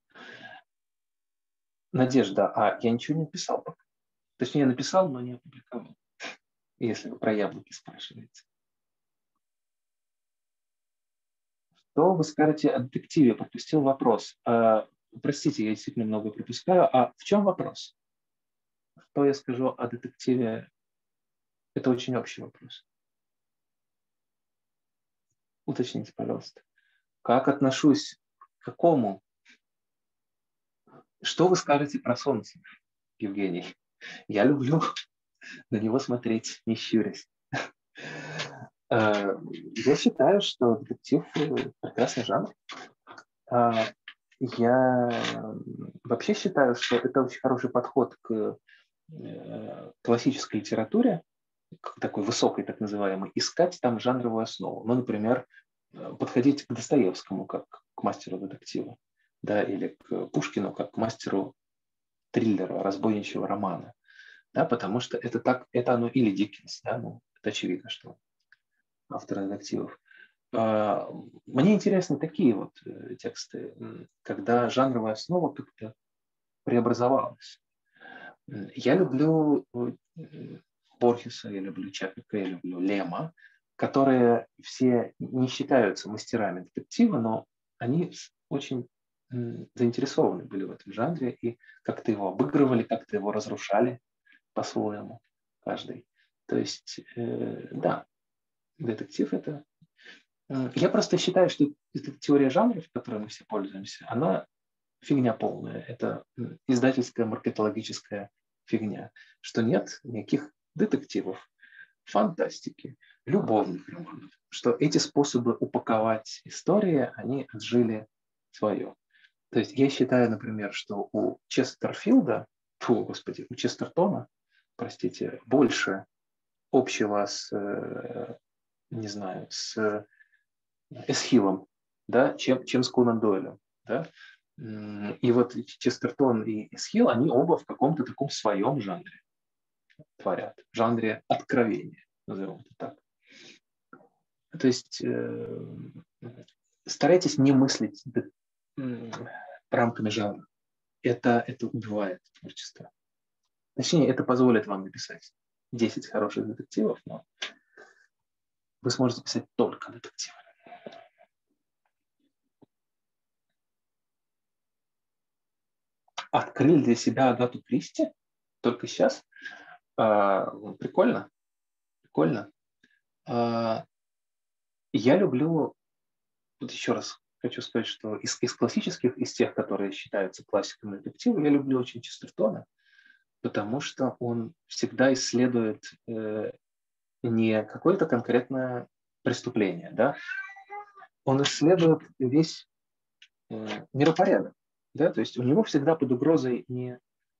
Надежда, я ничего не писал пока. Точнее, написал, но не опубликовал. Если вы про яблоки спрашиваете. Что вы скажете о детективе? Пропустил вопрос. Простите, я действительно много пропускаю. А в чем вопрос? Что я скажу о детективе? Это очень общий вопрос. Уточните, пожалуйста. Как отношусь к какому? Что вы скажете про солнце, Евгений? Я люблю на него смотреть, не щурясь. Я считаю, что детектив прекрасный жанр. Я вообще считаю, что это очень хороший подход к классической литературе, к такой высокой, так называемой, искать там жанровую основу. Ну, например, подходить к Достоевскому как к мастеру детектива, да, или к Пушкину как к мастеру триллера, разбойничьего романа, да, потому что это так, это оно, или Диккенс, да, ну, это очевидно, что автор детективов. Мне интересны такие вот тексты, когда жанровая основа как-то преобразовалась. Я люблю Борхеса, я люблю Чапика, я люблю Лема, которые все не считаются мастерами детектива, но они очень заинтересованы были в этом жанре и как-то его обыгрывали, как-то его разрушали по-своему каждый. То есть, да, детектив это... Я просто считаю, что эта теория жанров, которой мы все пользуемся, она фигня полная. Это издательская маркетологическая фигня, что нет никаких детективов, фантастики, любовных романов, что эти способы упаковать истории, они отжили свое. То есть я считаю, например, что у Честерфилда, у Честертона, простите, больше общего с, не знаю, с Эсхилом, да, чем с Конан Дойлем. Да? И вот Честертон и Эсхил, они оба в каком-то таком своем жанре творят, в жанре откровения, назовем это так. То есть старайтесь не мыслить рамками жанра. Это убивает творчество. Точнее, это позволит вам написать 10 хороших детективов, но вы сможете писать только детективы. Открыли для себя Агату Кристи только сейчас. Прикольно. Прикольно. Я люблю, вот еще раз хочу сказать, что из классических, из тех, которые считаются классиками детектива, я люблю очень Честертона, потому что он всегда исследует не какое-то конкретное преступление, да? Он исследует весь миропорядок. Да? То есть у него всегда под угрозой не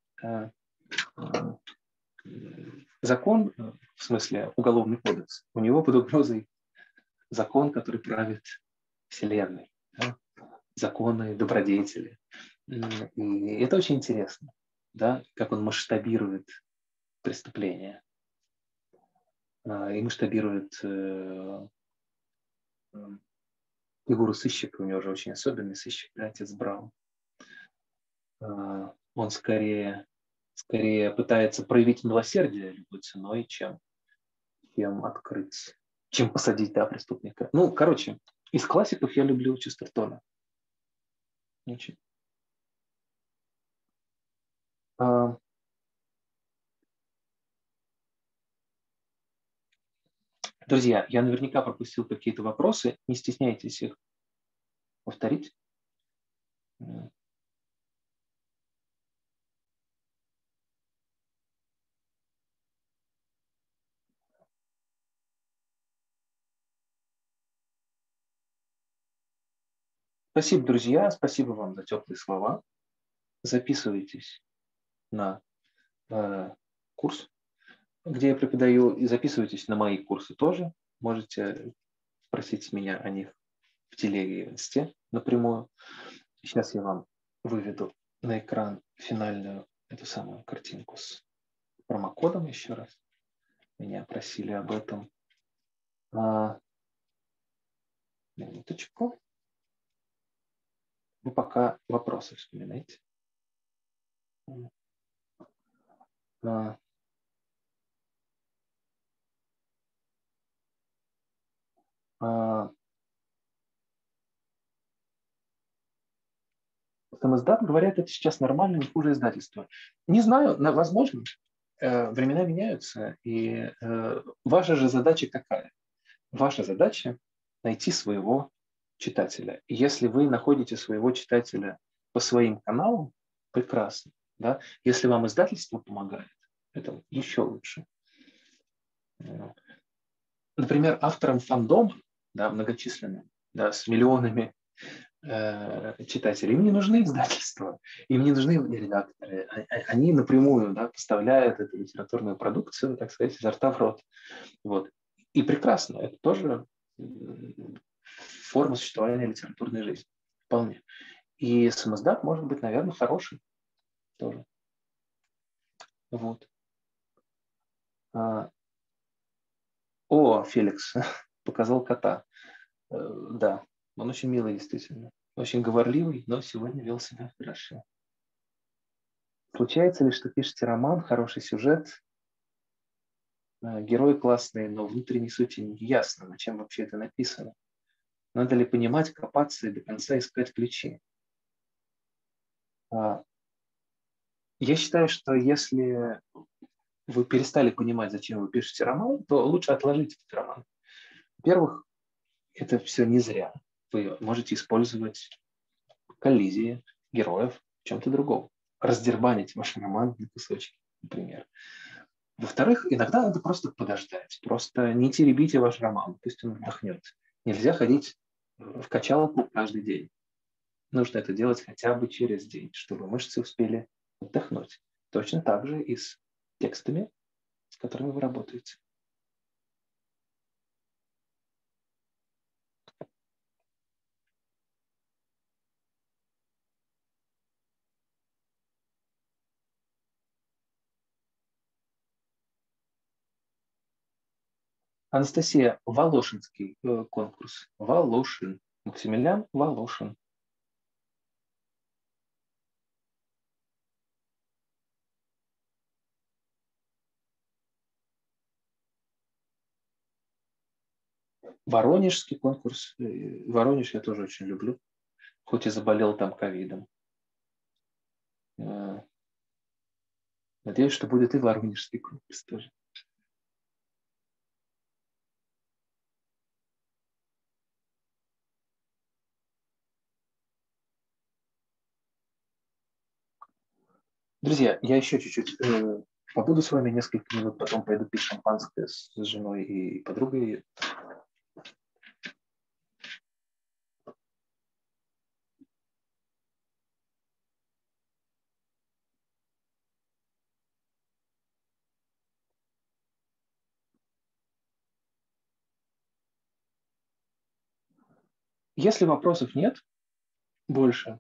закон, в смысле уголовный кодекс, у него под угрозой закон, который правит Вселенной, да? Законы, добродетели. И это очень интересно, да? Как он масштабирует преступления и масштабирует фигуру сыщика. У него же очень особенный сыщик, да, отец Браун. Он скорее скорее пытается проявить милосердие любой ценой, чем открыть, чем посадить, да, преступника. Ну, короче, из классиков я люблю Честертона. Очень. Друзья, я наверняка пропустил какие-то вопросы. Не стесняйтесь их повторить. Спасибо, друзья. Спасибо вам за теплые слова. Записывайтесь на курс, где я преподаю, и записывайтесь на мои курсы тоже. Можете спросить меня о них в телеге и в инсте напрямую. Сейчас я вам выведу на экран финальную эту самую картинку с промокодом еще раз. Меня просили об этом. Минуточку. Вы пока вопросы вспоминаете. Самоздат, говорят, это сейчас нормально, не хуже издательства. Не знаю, возможно. Времена меняются, и ваша же задача какая? Ваша задача найти своего читателя. И если вы находите своего читателя по своим каналам, прекрасно. Да? Если вам издательство помогает, это еще лучше. Например, авторам фандома, да, многочисленным, да, с миллионами читателей, им не нужны издательства, им не нужны редакторы. Они напрямую, да, поставляют эту литературную продукцию, так сказать, изо рта в рот. Вот. И прекрасно, это тоже форма существования литературной жизни. Вполне. И самоздат может быть, наверное, хороший тоже. Вот. Феликс показал кота. Да, он очень милый, действительно. Очень говорливый, но сегодня вел себя хорошо. Случается ли, что пишете роман, хороший сюжет, герои классные, но внутренней сути не ясно, зачем вообще это написано? Надо ли понимать, копаться и до конца искать ключи? Я считаю, что если вы перестали понимать, зачем вы пишете роман, то лучше отложить этот роман. Во-первых, это все не зря. Вы можете использовать коллизии героев в чем-то другом. Раздербанить ваш роман на кусочки, например. Во-вторых, иногда надо просто подождать. Просто не теребите ваш роман, пусть он отдохнет. Нельзя ходить в качалку каждый день. Нужно это делать хотя бы через день, чтобы мышцы успели отдохнуть. Точно так же и с текстами, с которыми вы работаете. Анастасия, Волошинский конкурс. Волошин. Максимилиан Волошин. Воронежский конкурс. Воронеж я тоже очень люблю, хоть и заболел там ковидом. Надеюсь, что будет и Воронежский конкурс тоже. Друзья, я еще чуть-чуть побуду с вами несколько минут, потом пойду пить шампанское с женой и подругой. Если вопросов нет больше,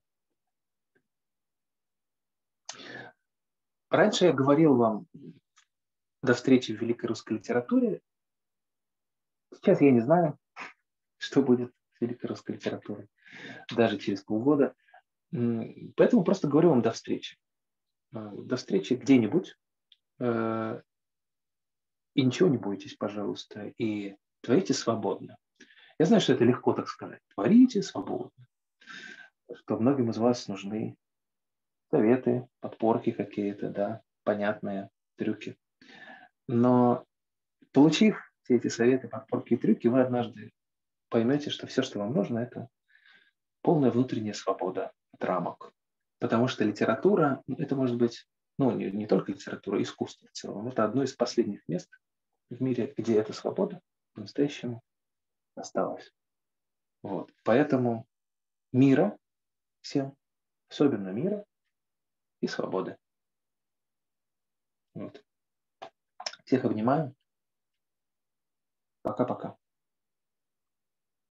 раньше я говорил вам до встречи в великой русской литературе. Сейчас я не знаю, что будет с великой русской литературой, даже через полгода. Поэтому просто говорю вам до встречи. До встречи где-нибудь. И ничего не бойтесь, пожалуйста. И творите свободно. Я знаю, что это легко так сказать. Творите свободно. Что многим из вас нужны советы, подпорки какие-то, да, понятные трюки. Но получив все эти советы, подпорки и трюки, вы однажды поймете, что все, что вам нужно, это полная внутренняя свобода от рамок. Потому что литература, это может быть, не только литература, искусство в целом. Это одно из последних мест в мире, где эта свобода по-настоящему осталась. Вот. Поэтому мира всем, особенно мира и свободы. Вот. Всех обнимаю. Пока-пока.